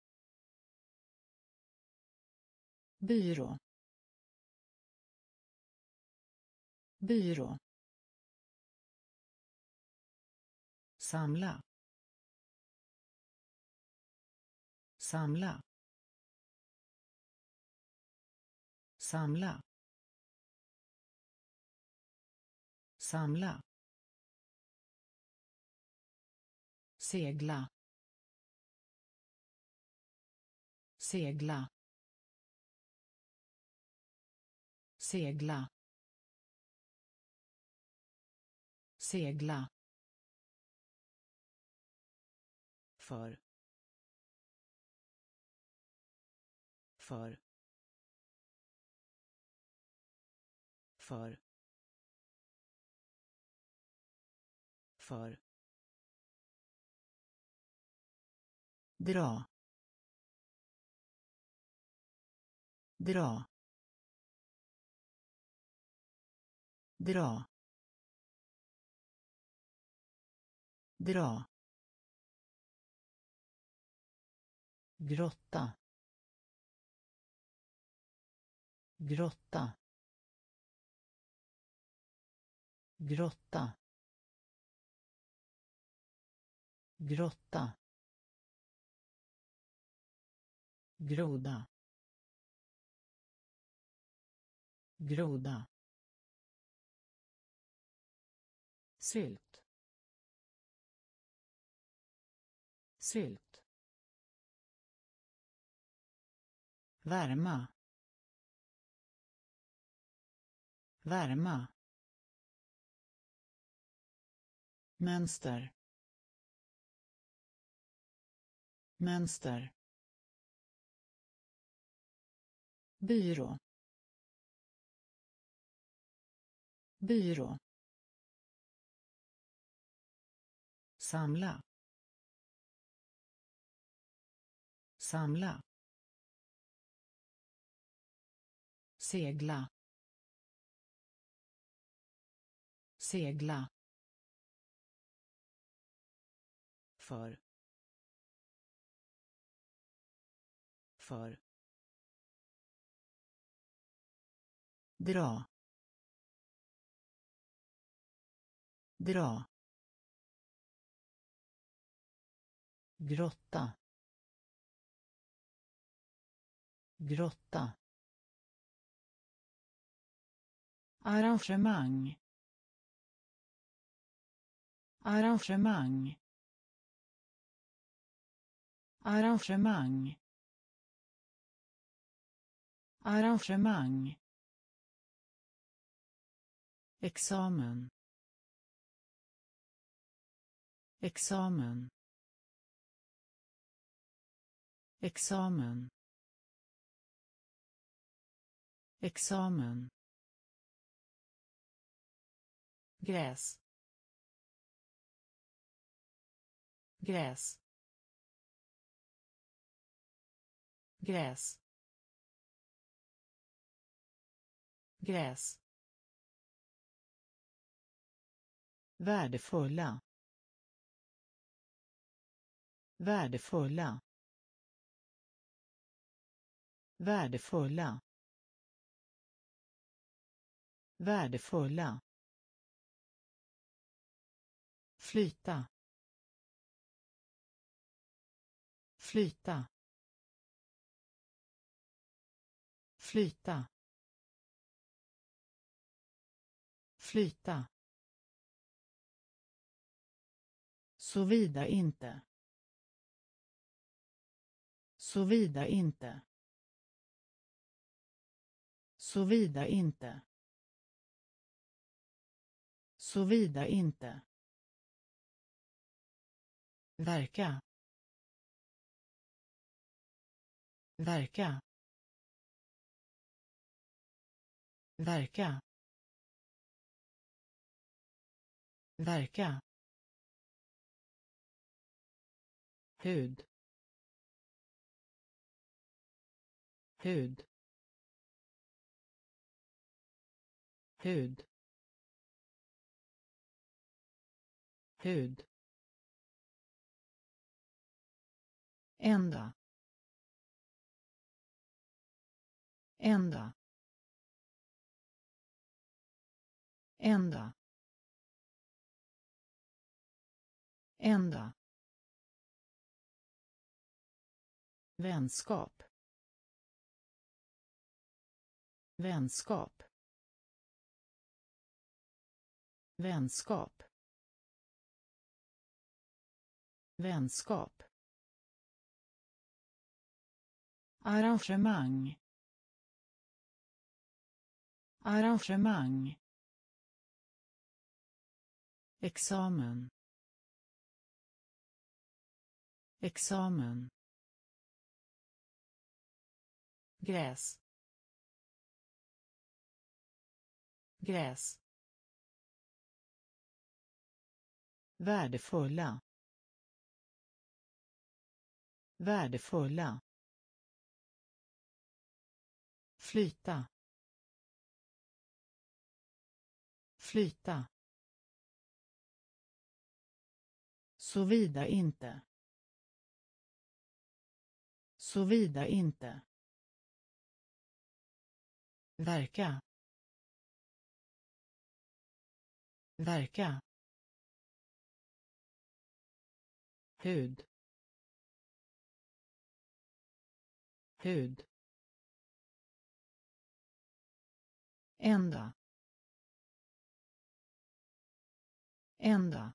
byrå, byrå, samla, samla, samla, samla, segla, segla, segla, segla, för, för, för, för, dra, dra, dra, dra, grotta, grotta, grotta, grotta, groda, groda, sylt, sylt, värma, värma, mönster, mönster, byrå, byrå, samla, samla, segla, segla, för, för, dra, dra, grotta, grotta, arrangemang, arrangemang, arrangemang, arrangemang, examen, examen, examen, examen, gräs, gräs, gräs, gräs, värdefulla, värdefulla, värdefulla, värdefulla, flyta, flyta, flyta, flyta, såvida inte, såvida inte, såvida inte, såvida inte, verka, verka, verka, verka, hud, hud, hud, hud, ända, ända, ända, ända, vänskap, vänskap, vänskap, vänskap, arrangemang, arrangemang, examen, examen, gräs, gräs, värdefulla, värdefulla, flyta, flyta, såvida inte, såvida inte, verka, verka, hud, hud, ända, ända,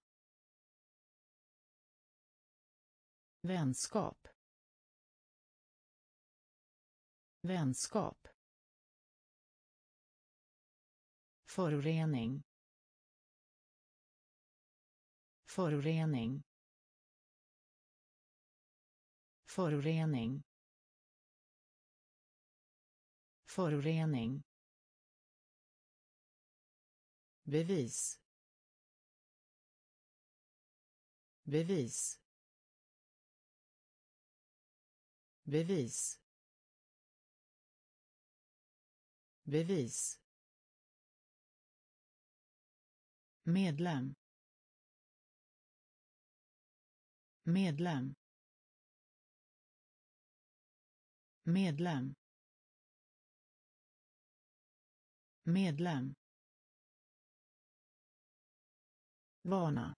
vänskap, vänskap, förorening, förorening, förorening, förorening, bevis, bevis, bevis, bevis, medlem, medlem, medlem, medlem, vana,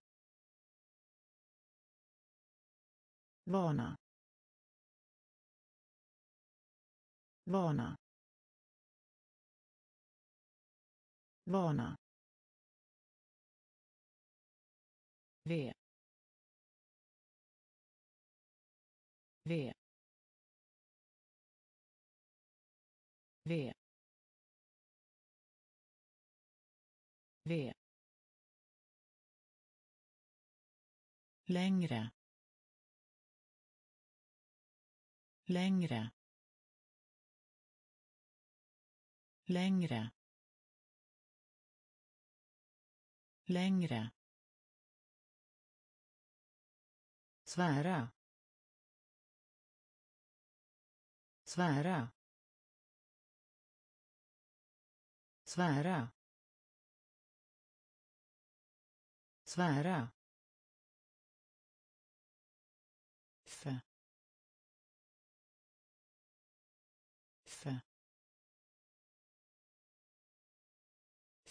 vana, vana, vana, V, V, V, V, längre, längre, längre, längre, svära, svära, svära, svära, F, F,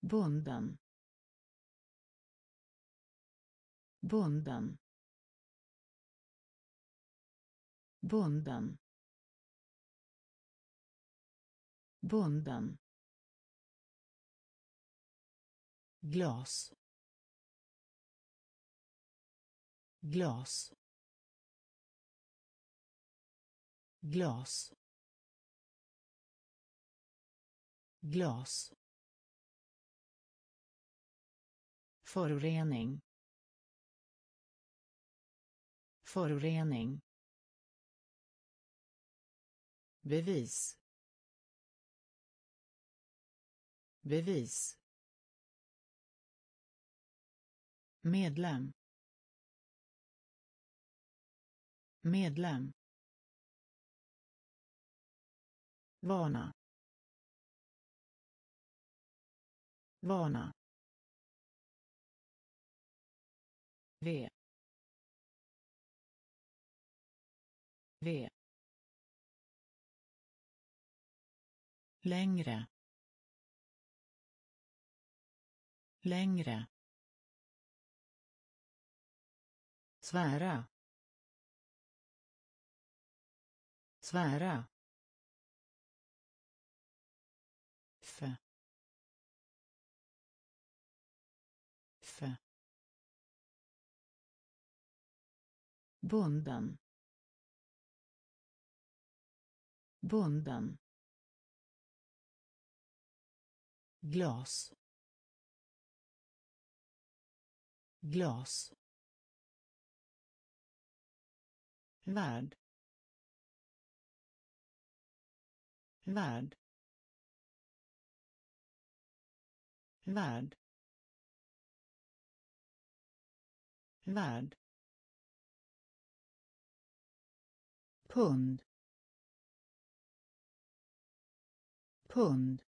bunden, bunden, bunden, bunden, glas, glas, glas, glas, förorening, förorening, bevis, bevis, medlem, medlem, vana, vana, v, v, längre, längre, svära, svära, f, f, bunden, bunden, glas, glas, värld, värld, värld, värld, pund, pund,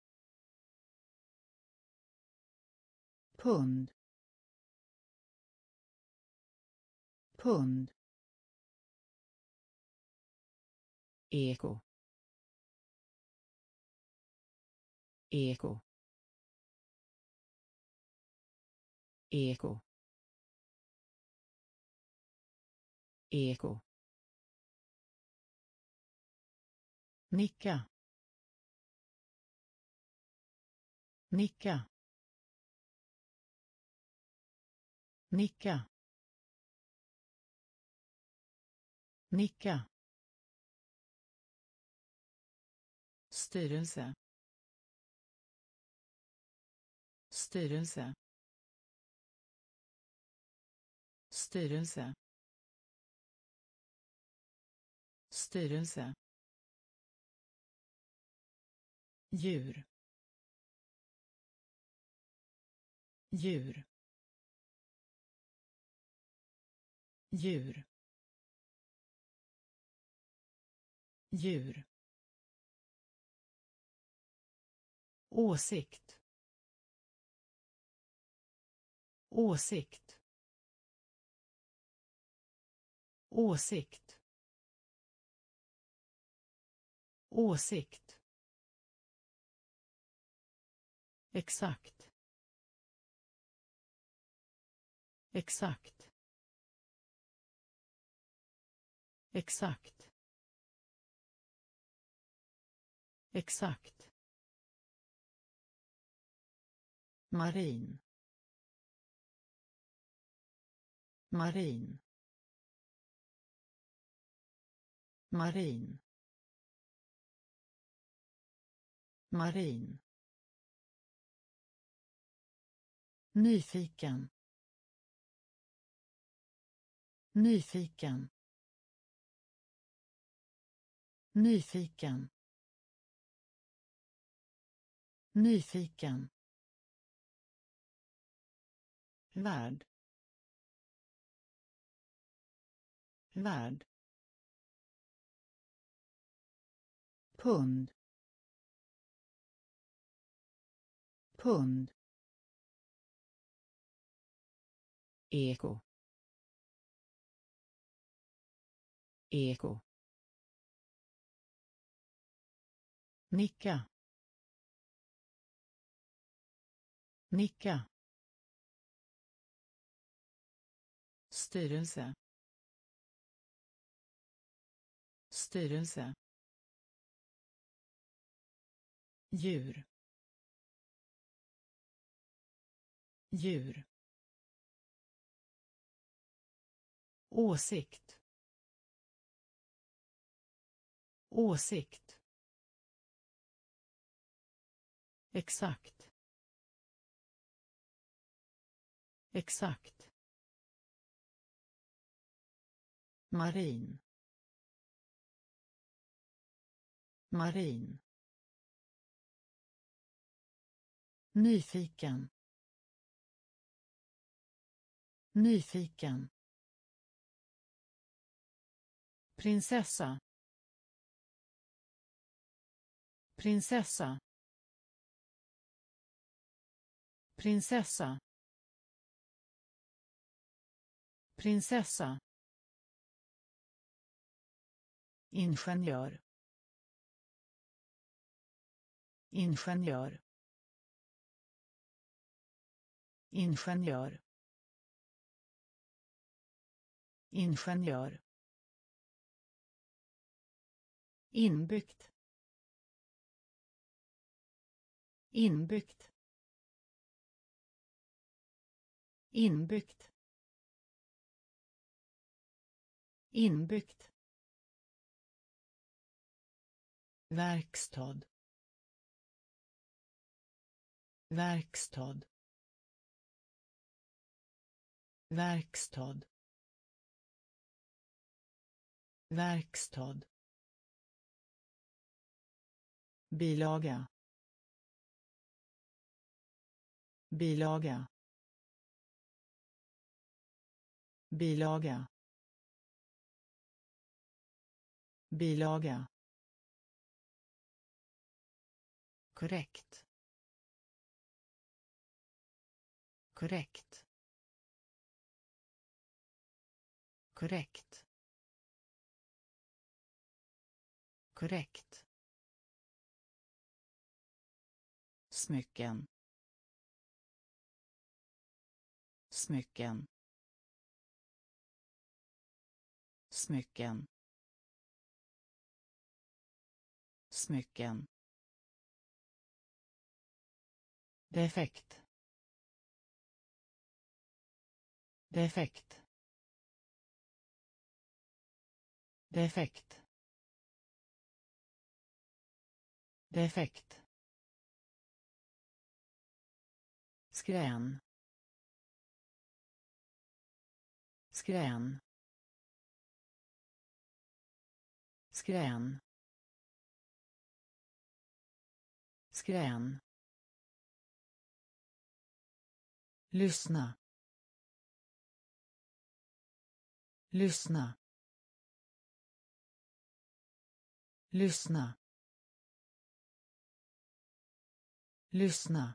pund, pund, eko, eko, eko, eko, nicka, nicka, nicka, nicka, styrelse, styrelse, styrelse, styrelse, djur, djur, djur, djur, åsikt, åsikt, åsikt, åsikt, exakt, exakt, exakt, exakt, marin, marin, marin, marin, nyfiken, nyfiken, nyfiken, nyfiken, värld, värld, pund, pund, eko, eko, nicka, nicka, styrelse, styrelse, djur, djur, åsikt, åsikt, exakt, exakt, marin, marin, nyfiken, nyfiken, prinsessa, prinsessa, prinsessa, prinsessa, ingenjör, ingenjör, ingenjör, ingenjör, inbyggt, inbyggt, inbyggt, inbyggt, verkstad, verkstad, verkstad, verkstad, bilaga, bilaga, bilaga, bilaga, korrekt, korrekt, korrekt, korrekt, smycken, smycken, smycken, smycken, defekt, defekt, defekt, defekt, skrän, skrän, skrän, skrän, lyssna, lyssna, lyssna, lyssna,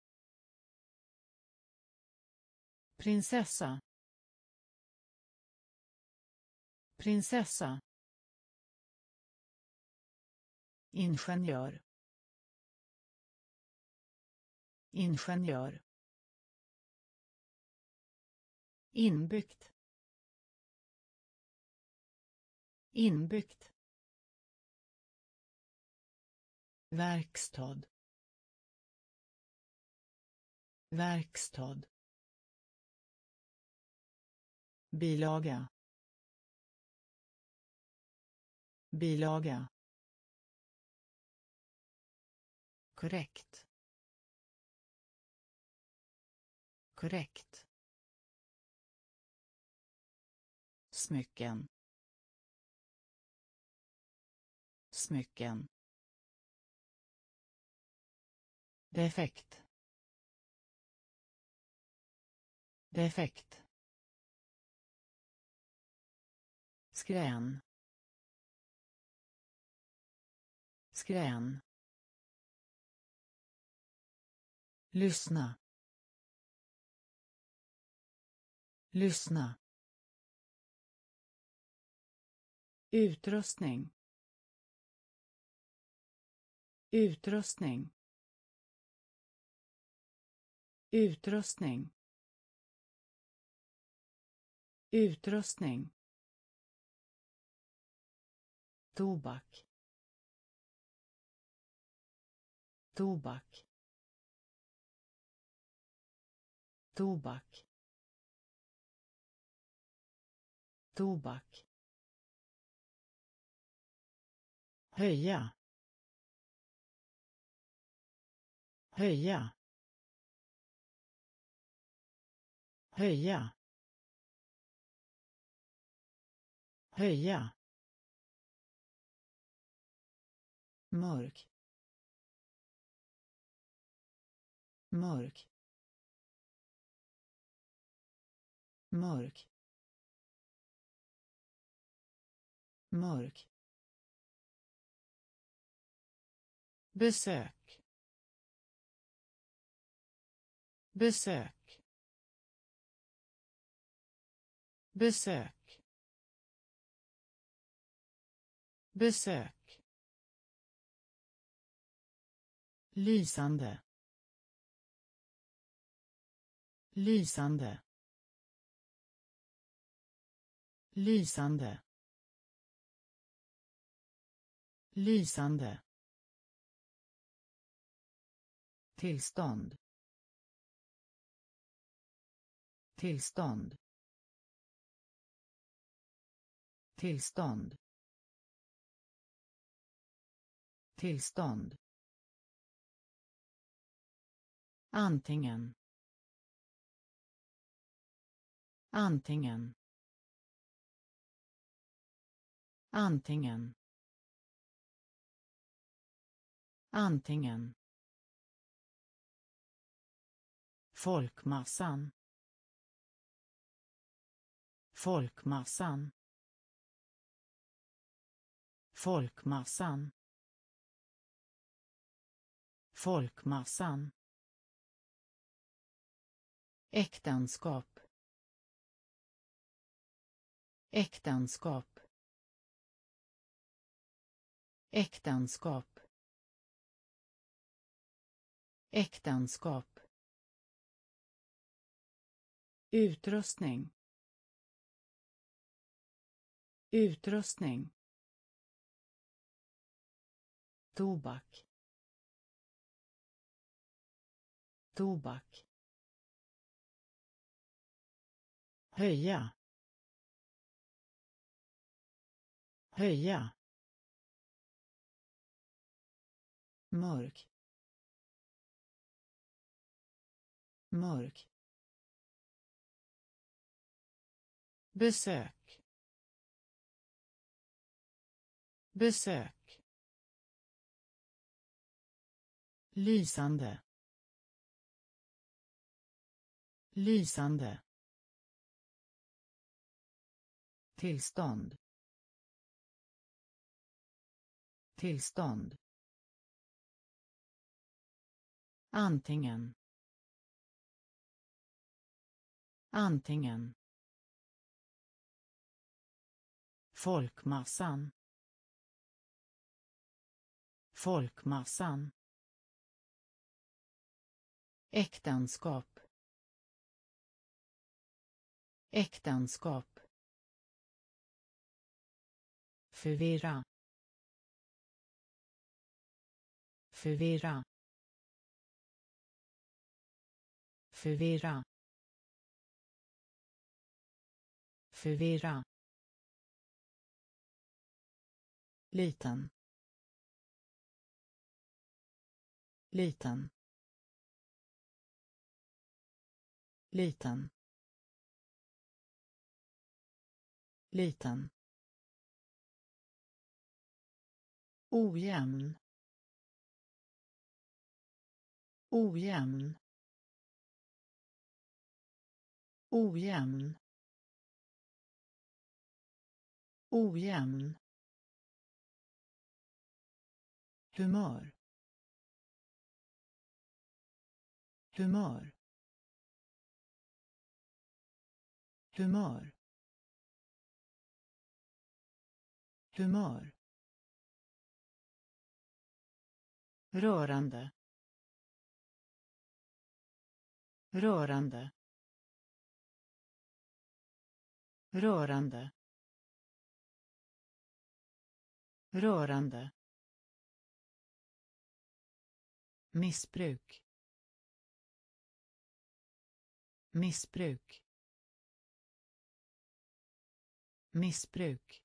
prinsessa, prinsessa, ingenjör, ingenjör, inbyggt, inbyggt, verkstad, verkstad, bilaga, bilaga, korrekt, korrekt, smycken, smycken, defekt, defekt, skrän, skrän, lyssna, lyssna, utrustning, utrustning, utrustning, utrustning, tobak, tobak, tobak, tobak, höja, höja, höja, höja, mörk, mörk, mörk, mörk, besök, besök, besök, besök, lysande, lysande, lysande, lysande, tillstånd, tillstånd, tillstånd, tillstånd, antingen, antingen, antingen, antingen, folkmassan, folkmassan, folkmassan, folkmassan, äktenskap, äktenskap, äktenskap, äktenskap, utrustning, utrustning, tobak, tobak, höja, höja, mörk, mörk, besök, besök, lysande, lysande, tillstånd, tillstånd, antingen, antingen, folkmassan, folkmassan, äktenskap, äktenskap, förvirra, förvirra, förvirra, förvirra, liten, liten, liten, liten, ojämn, ojämn, ojämn, ojämn, humör, humör, humör, humör, rörande, rörande, rörande, rörande, missbruk, missbruk, missbruk,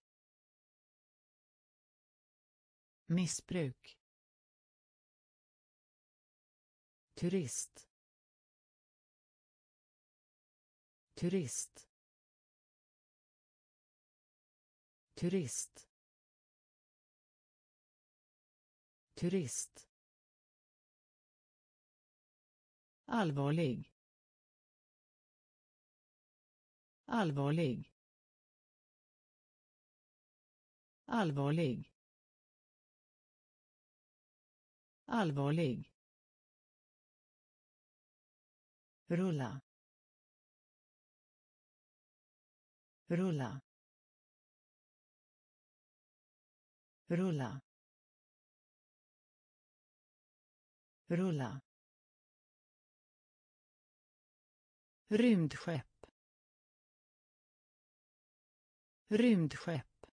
missbruk, turist, turist, turist, turist, allvarlig, allvarlig, allvarlig, allvarlig, rulla, rulla, rulla, rulla, rymdskepp, rymdskepp,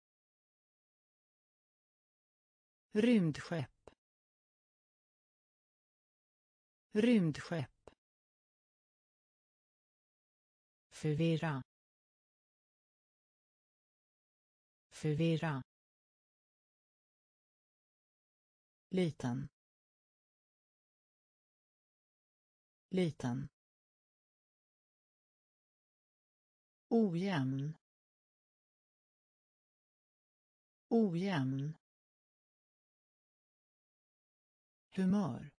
rymdskepp, rymdskepp, förvirra, förvirra, liten, liten, ojämn, ojämn, humör,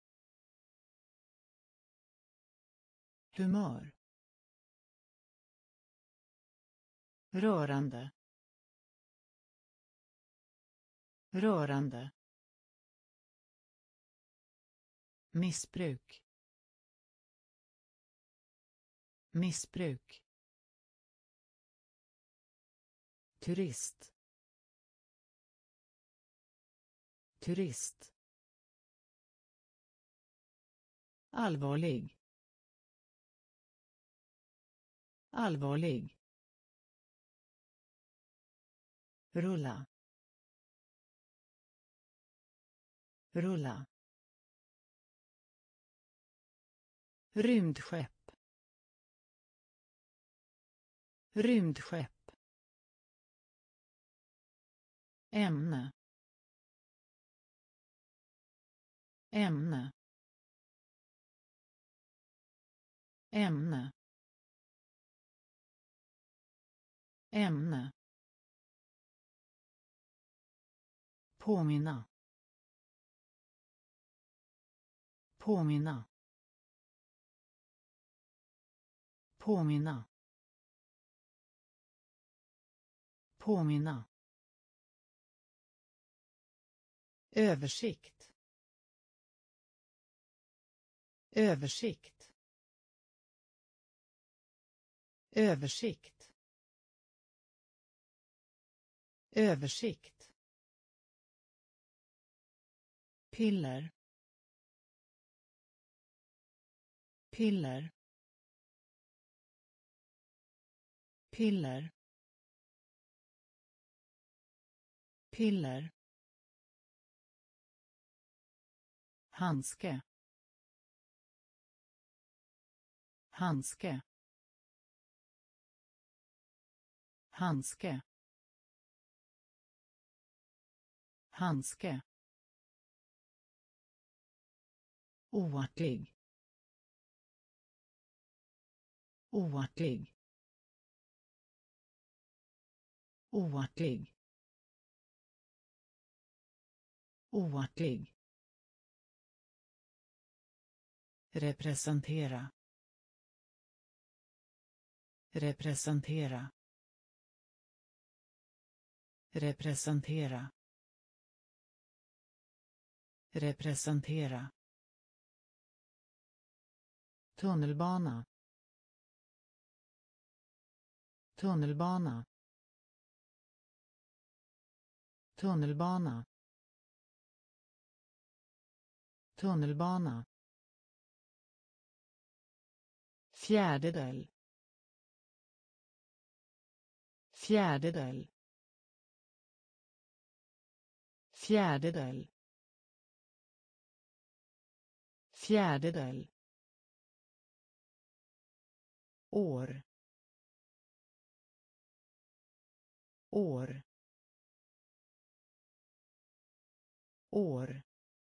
humör, rörande, rörande, missbruk, missbruk, turist, turist, allvarlig, allvarlig, rulla, rulla, rymdskepp, rymdskepp, ämne, ämne, ämne, ämne, påminna, påminna, påminna, påminna, översikt, översikt, översikt, översikt, piller, piller, piller, piller, handske, handske, handske, handske, oartlig, oartlig, oartlig, oartlig, representera, representera, representera, representera, tunnelbana, tunnelbana, tunnelbana, tunnelbana, fjärdedel, fjärdedel, fjärdedel, fjärdedel, år, år, år,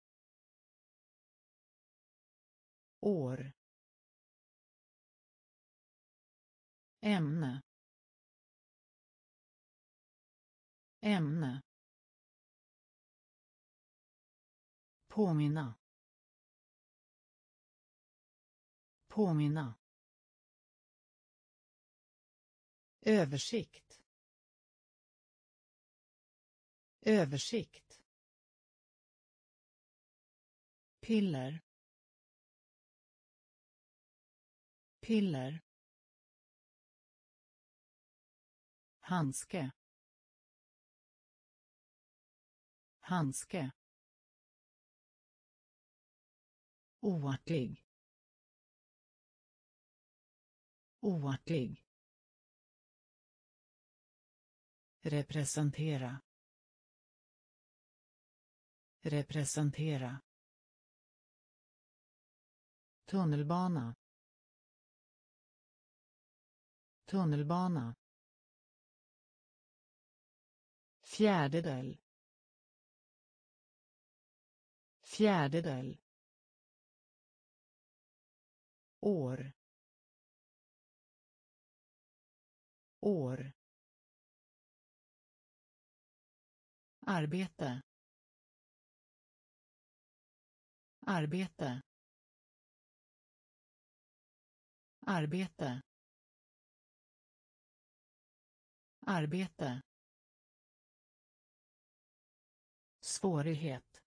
år, ämne, ämne, påminna, påminna, översikt, översikt, piller, piller, handske, handske, oartlig, oartlig, representera, representera, tunnelbana, tunnelbana, fjärdedel, fjärdedel, år, år, arbete, arbete, arbete, arbete, svårighet,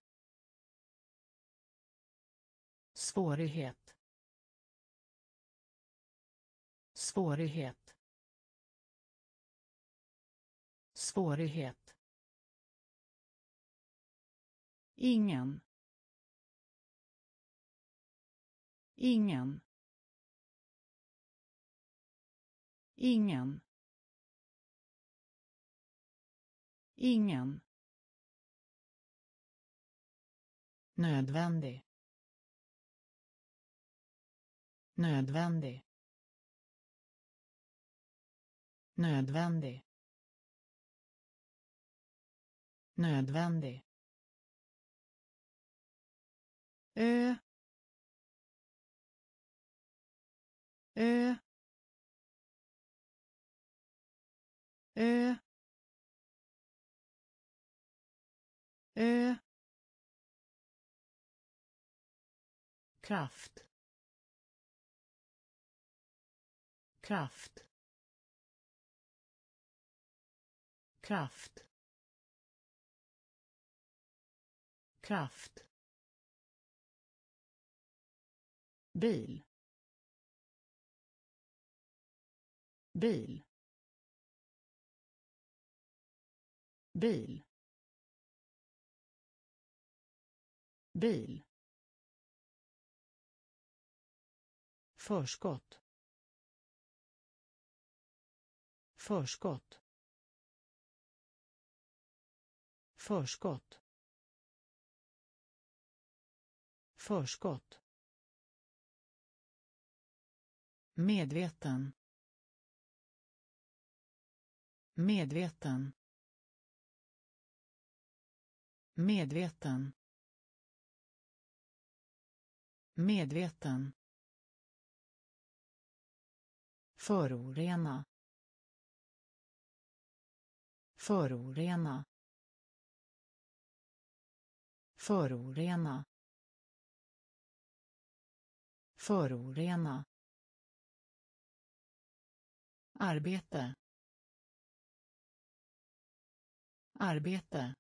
svårighet, svårighet, svårighet, ingen, ingen, ingen, ingen, nödvändig, nödvändig, nödvändig, nödvändig, ö, ö, ö, ö, kraft, kraft, kraft, kraft, bil, bil, bil, bil, förskott, förskott, förskott, förskott, medveten, medveten, medveten, medveten, förorena, förorena, förorena, förorena, arbete, arbete,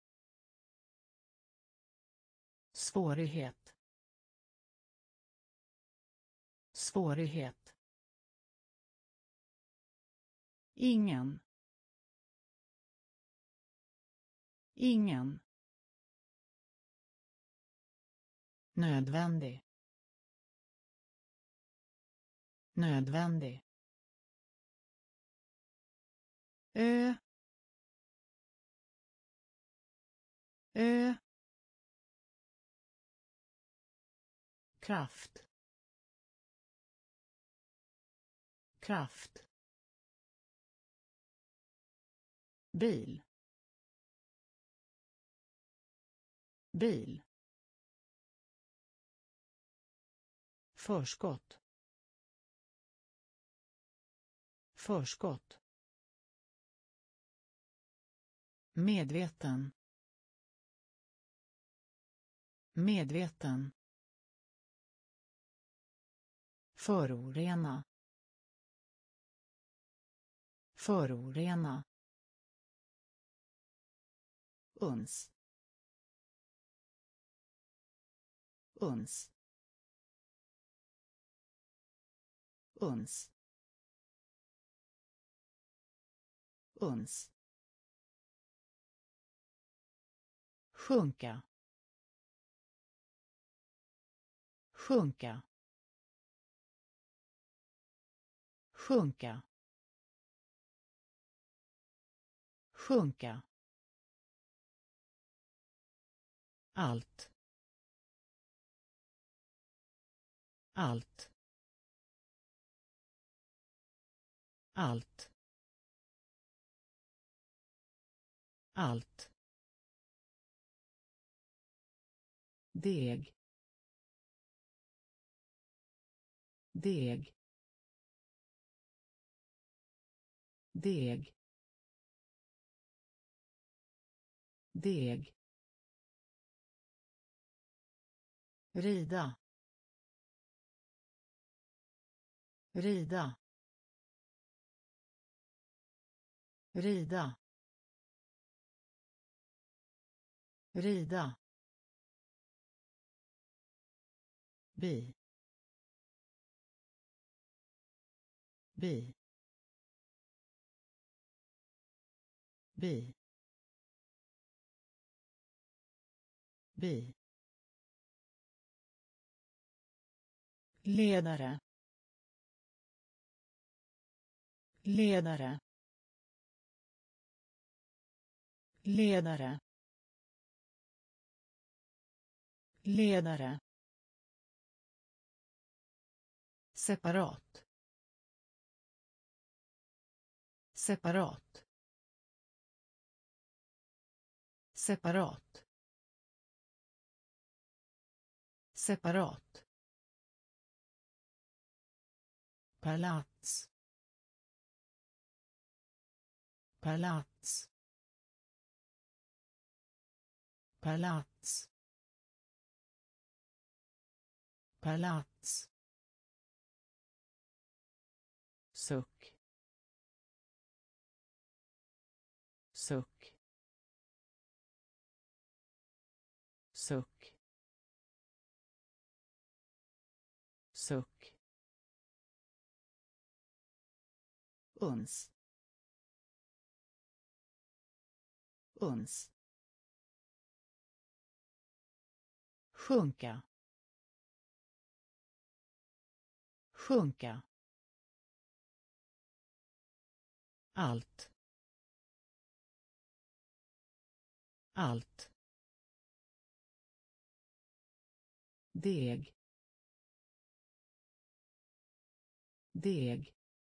svårighet, svårighet, ingen, ingen, nödvändig, nödvändig, ö, ö, kraft, kraft, bil, bil, förskott, förskott, medveten, medveten, förorena, förorena, uns, uns, uns, uns, sjunka, sjunka, sjunka, sjunka, allt, allt, allt, allt, deg, deg, deg, deg, rida, rida, rida, rida, bi, bi, bi, bi, ledare, ledare, ledare, ledare, separat, separat, separat, separat, palats, palats, palats, palats, suck, suck, suck, suck, uns, uns, sjunka, sjunka, allt, allt, deg, deg,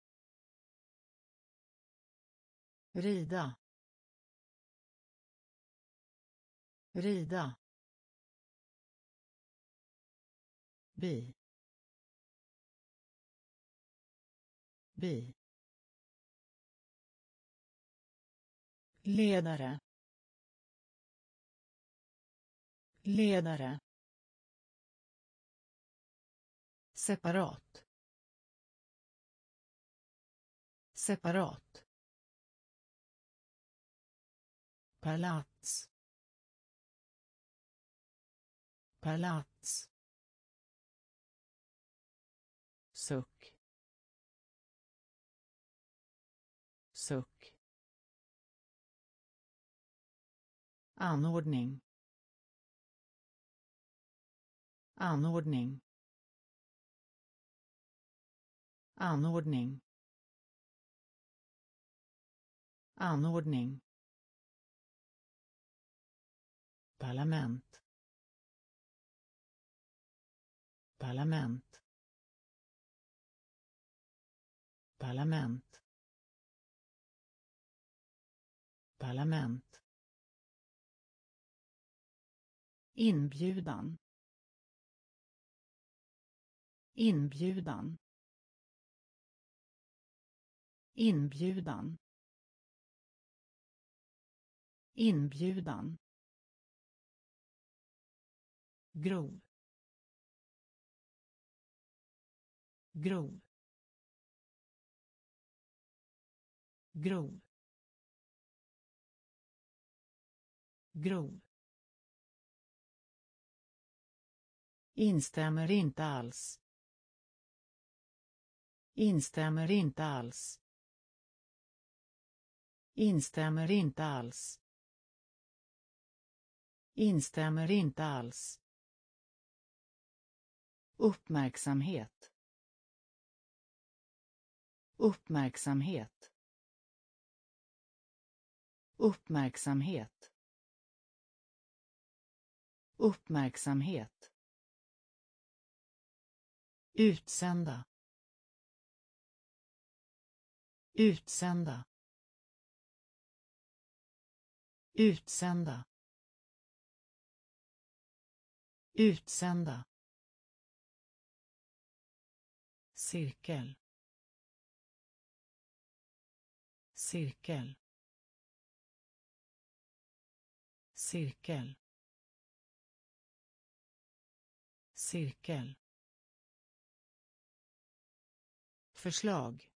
rida, rida, bi, bi, ledare, ledare, separat, separat, palats, palats, suck, suck, anordning, anordning, anordning anordning parlament parlament parlament parlament inbjudan inbjudan inbjudan inbjudan grov grov grov grov instämmer inte alls instämmer inte alls instämmer inte alls instämmer inte alls uppmärksamhet uppmärksamhet uppmärksamhet uppmärksamhet utsända utsända utsända utsända cirkel cirkel cirkel cirkel förslag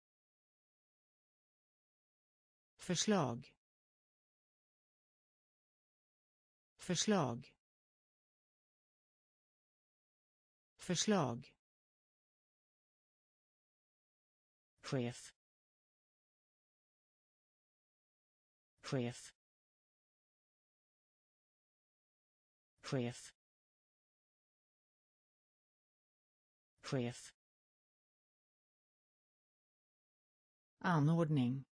förslag förslag förslag chef chef chef chef anordning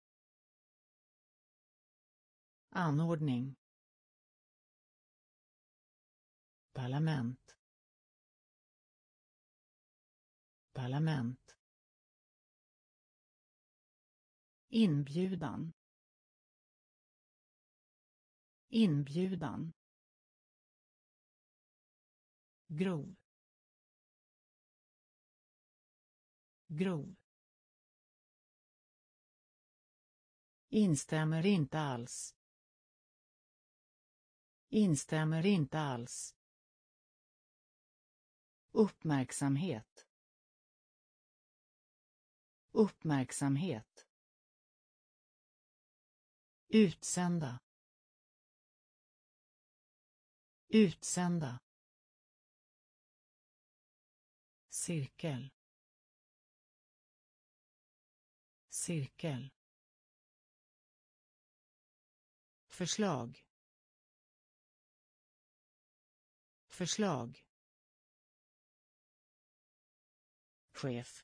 anordning parlament parlament inbjudan inbjudan grov grov instämmer inte alls instämmer inte alls uppmärksamhet uppmärksamhet utsända utsända cirkel cirkel förslag förslag chef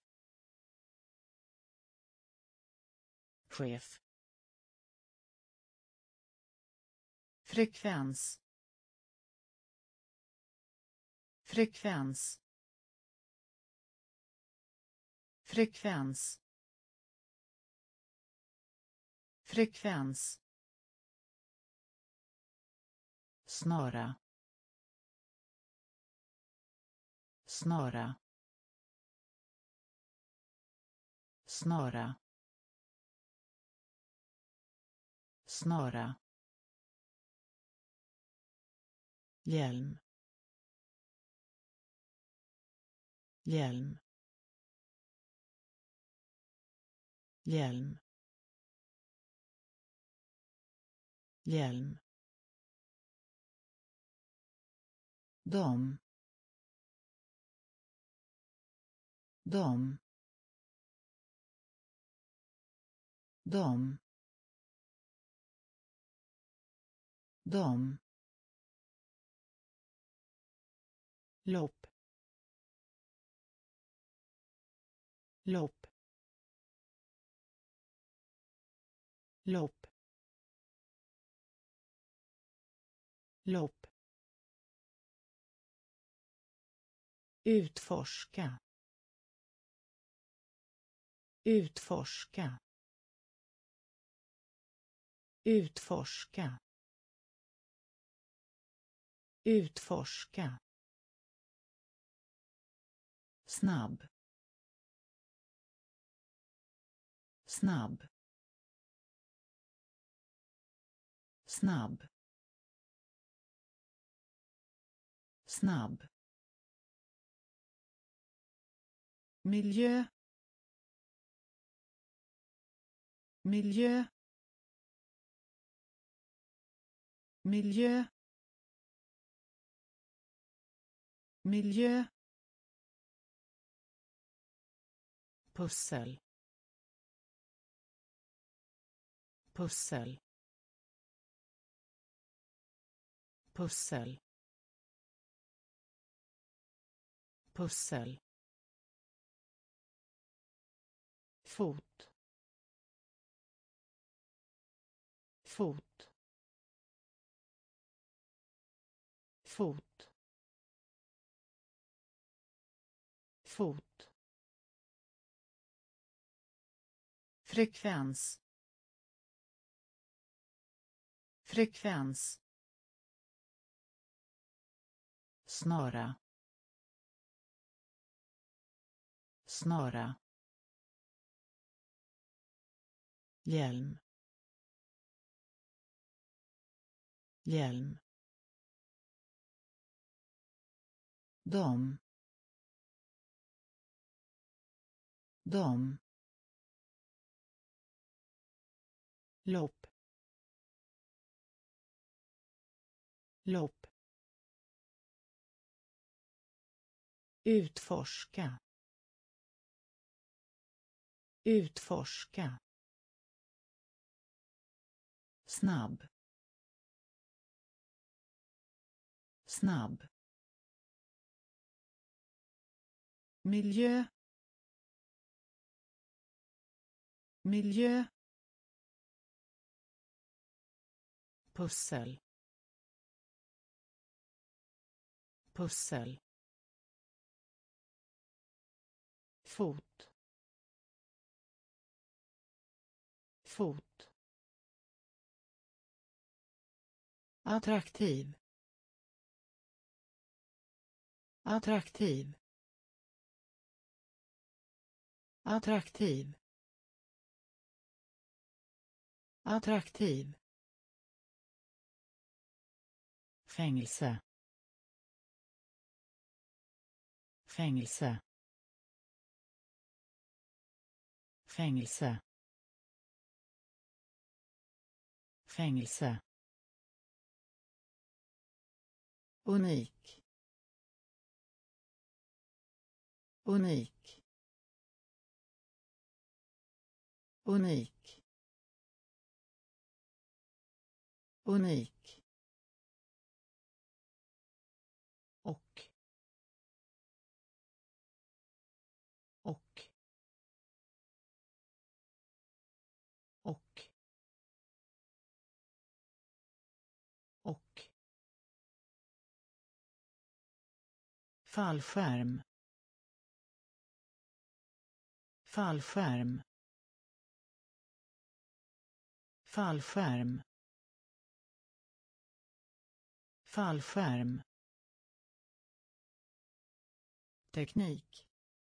chef frekvens frekvens frekvens frekvens snara snara snara snara hjälm hjälm hjälm hjälm dom dom dom dom lopp lopp, lopp, lopp, utforska, utforska, utforska, utforska, snabb, snabb, snabb, snabb, miljö, miljö, miljö, miljö, pussel, pussel, pussel, pussel, fot, fot, fot, fot, frekvens, frekvens, snara, snara, hjälm, hjälm, dom, dom, lopp, lopp, utforska, utforska, snabb, snabb, miljö, miljö, pussel, pussel, fot, fot, attraktiv, attraktiv, attraktiv, attraktiv, fängelse, fängelse, fängelse, fängelse, unik, unik, unik, unik, och, och, och, och, fallskärm, fallskärm, fallskärm, fallskärm, teknik,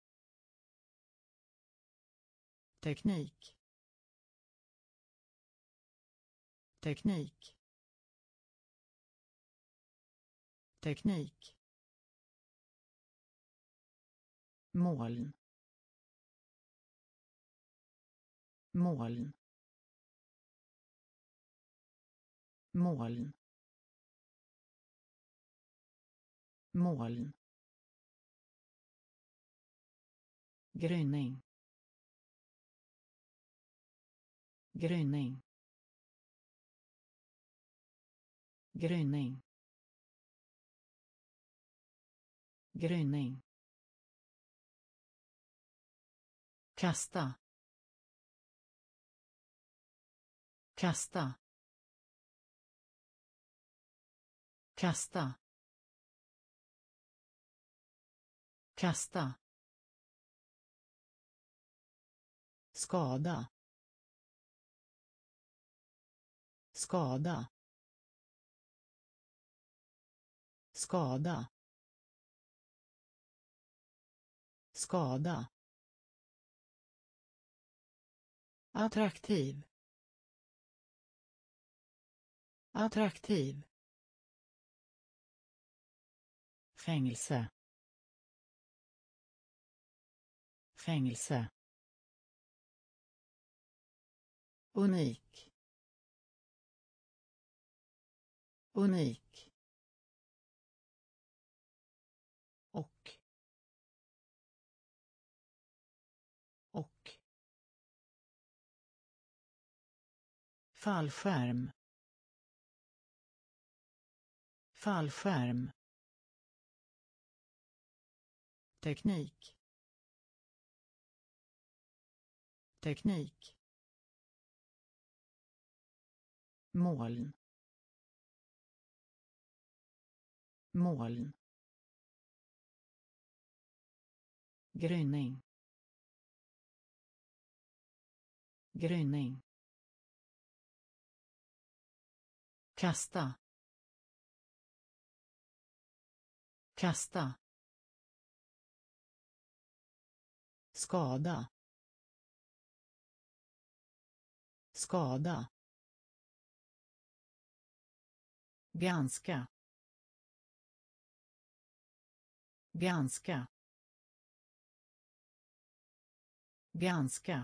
teknik, teknik, teknik, moln, moln, moln, moln, gryning, gryning, gryning, gryning, Kasta. Kasta. Kasta. Kasta. Skada. Skada. Skada. Skada. Attraktiv. Attraktiv. Fängelse. Fängelse. Unik. Unik. Och. Och. Fallskärm. Fallskärm. Teknik. Teknik. Moln. Moln. Gryning. Gryning. Kasta. Kasta. Skada. Skada. Ganska. Ganska. Ganska.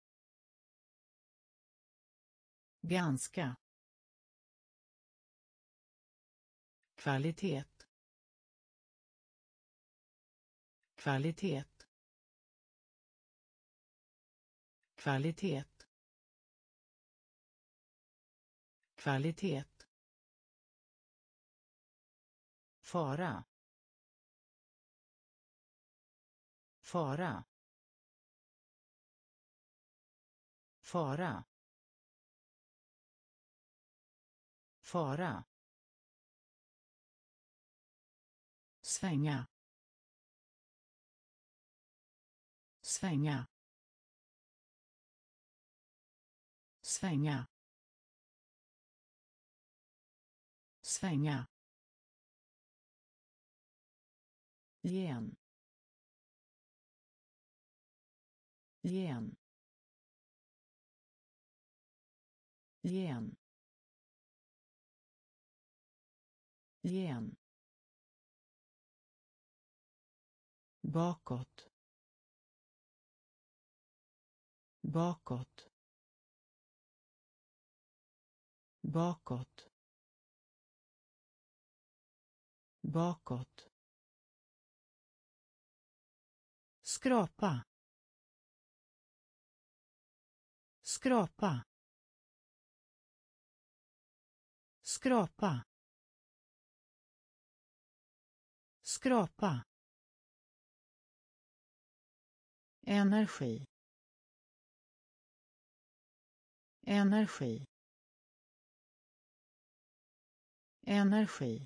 Ganska. Kvalitet. Kvalitet. Kvalitet. Kvalitet. Fara. Fara. Fara. Fara. Svänga. Svänga. Svänga. Svänga. Gen. Gen. Gen. Gen. Bakåt. Bakåt. Bakåt. Bakåt. Skrapa. Skrapa. Skrapa. Skrapa. Energi. Energi. Energi.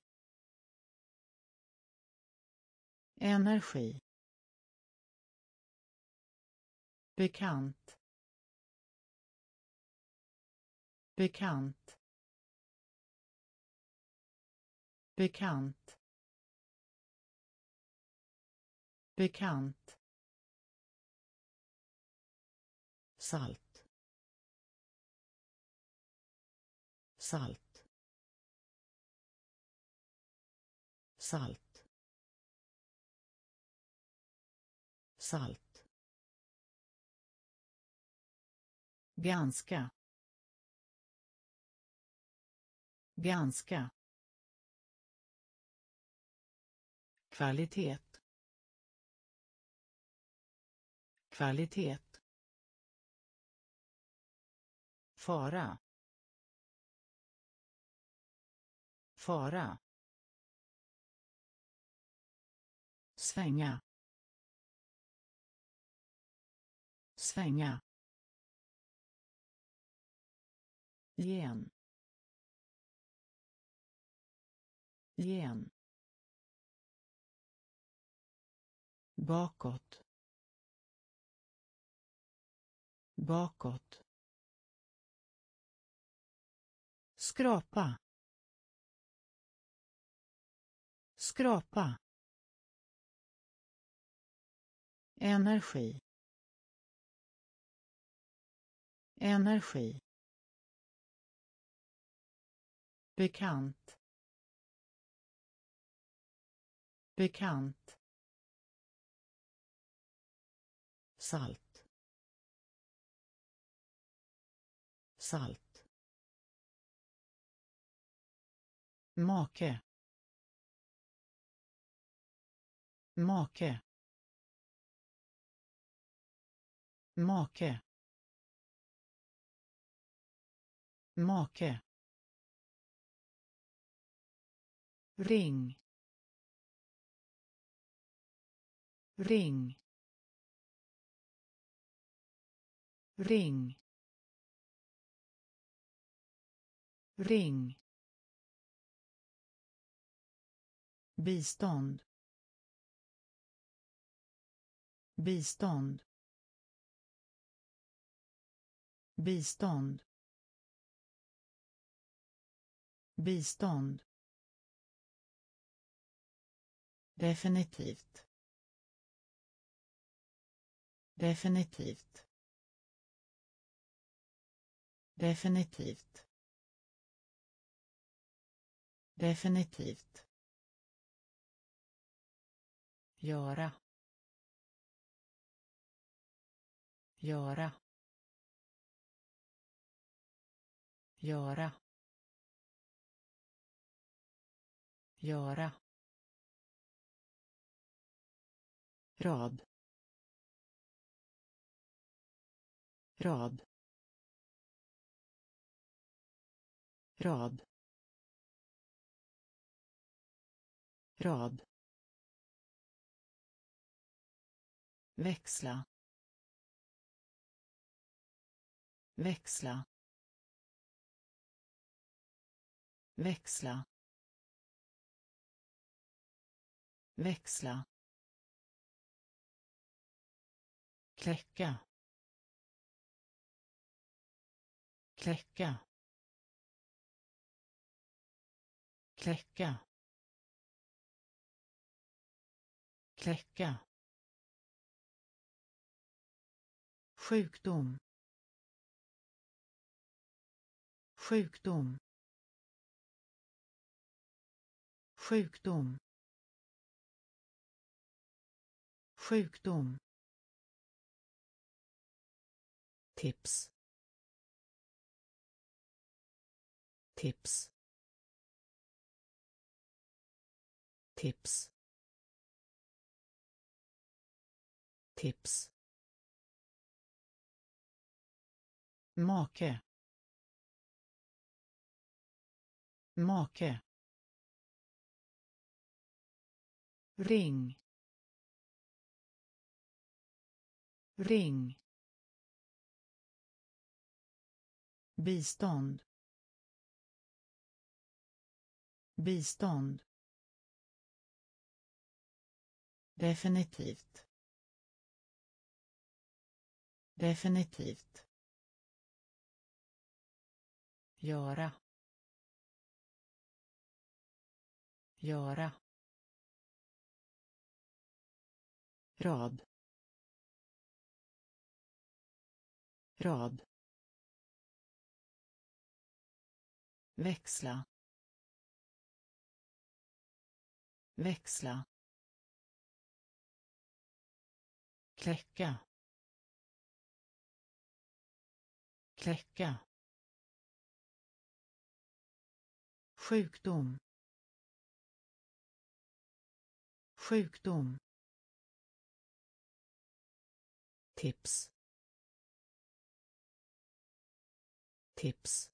Energi. Bekant. Bekant. Bekant. Bekant. Salt. Salt. Salt. Salt. Ganska. Ganska. Kvalitet. Kvalitet. Fara. Fara. Svänga. svänga, gen, gen, bakåt, bakåt, skrapa, skrapa, energi, energi, bekant, bekant, salt, salt, make, make, make, make, ring, ring, ring, ring, bistånd, bistånd, bistånd, bistånd, definitivt, definitivt, definitivt, definitivt, göra, göra, göra, göra, rad, rad, rad, rad, växla, växla, växla, växla, kläcka, kläcka, kläcka, kläcka, sjukdom, sjukdom, sjukdom, sjukdom, tips, tips, tips, tips, make, make, ring, ring, bistånd, bistånd, definitivt, definitivt, göra, göra, rad, rad, växla, växla, kläcka, kläcka, sjukdom, sjukdom, tips, tips,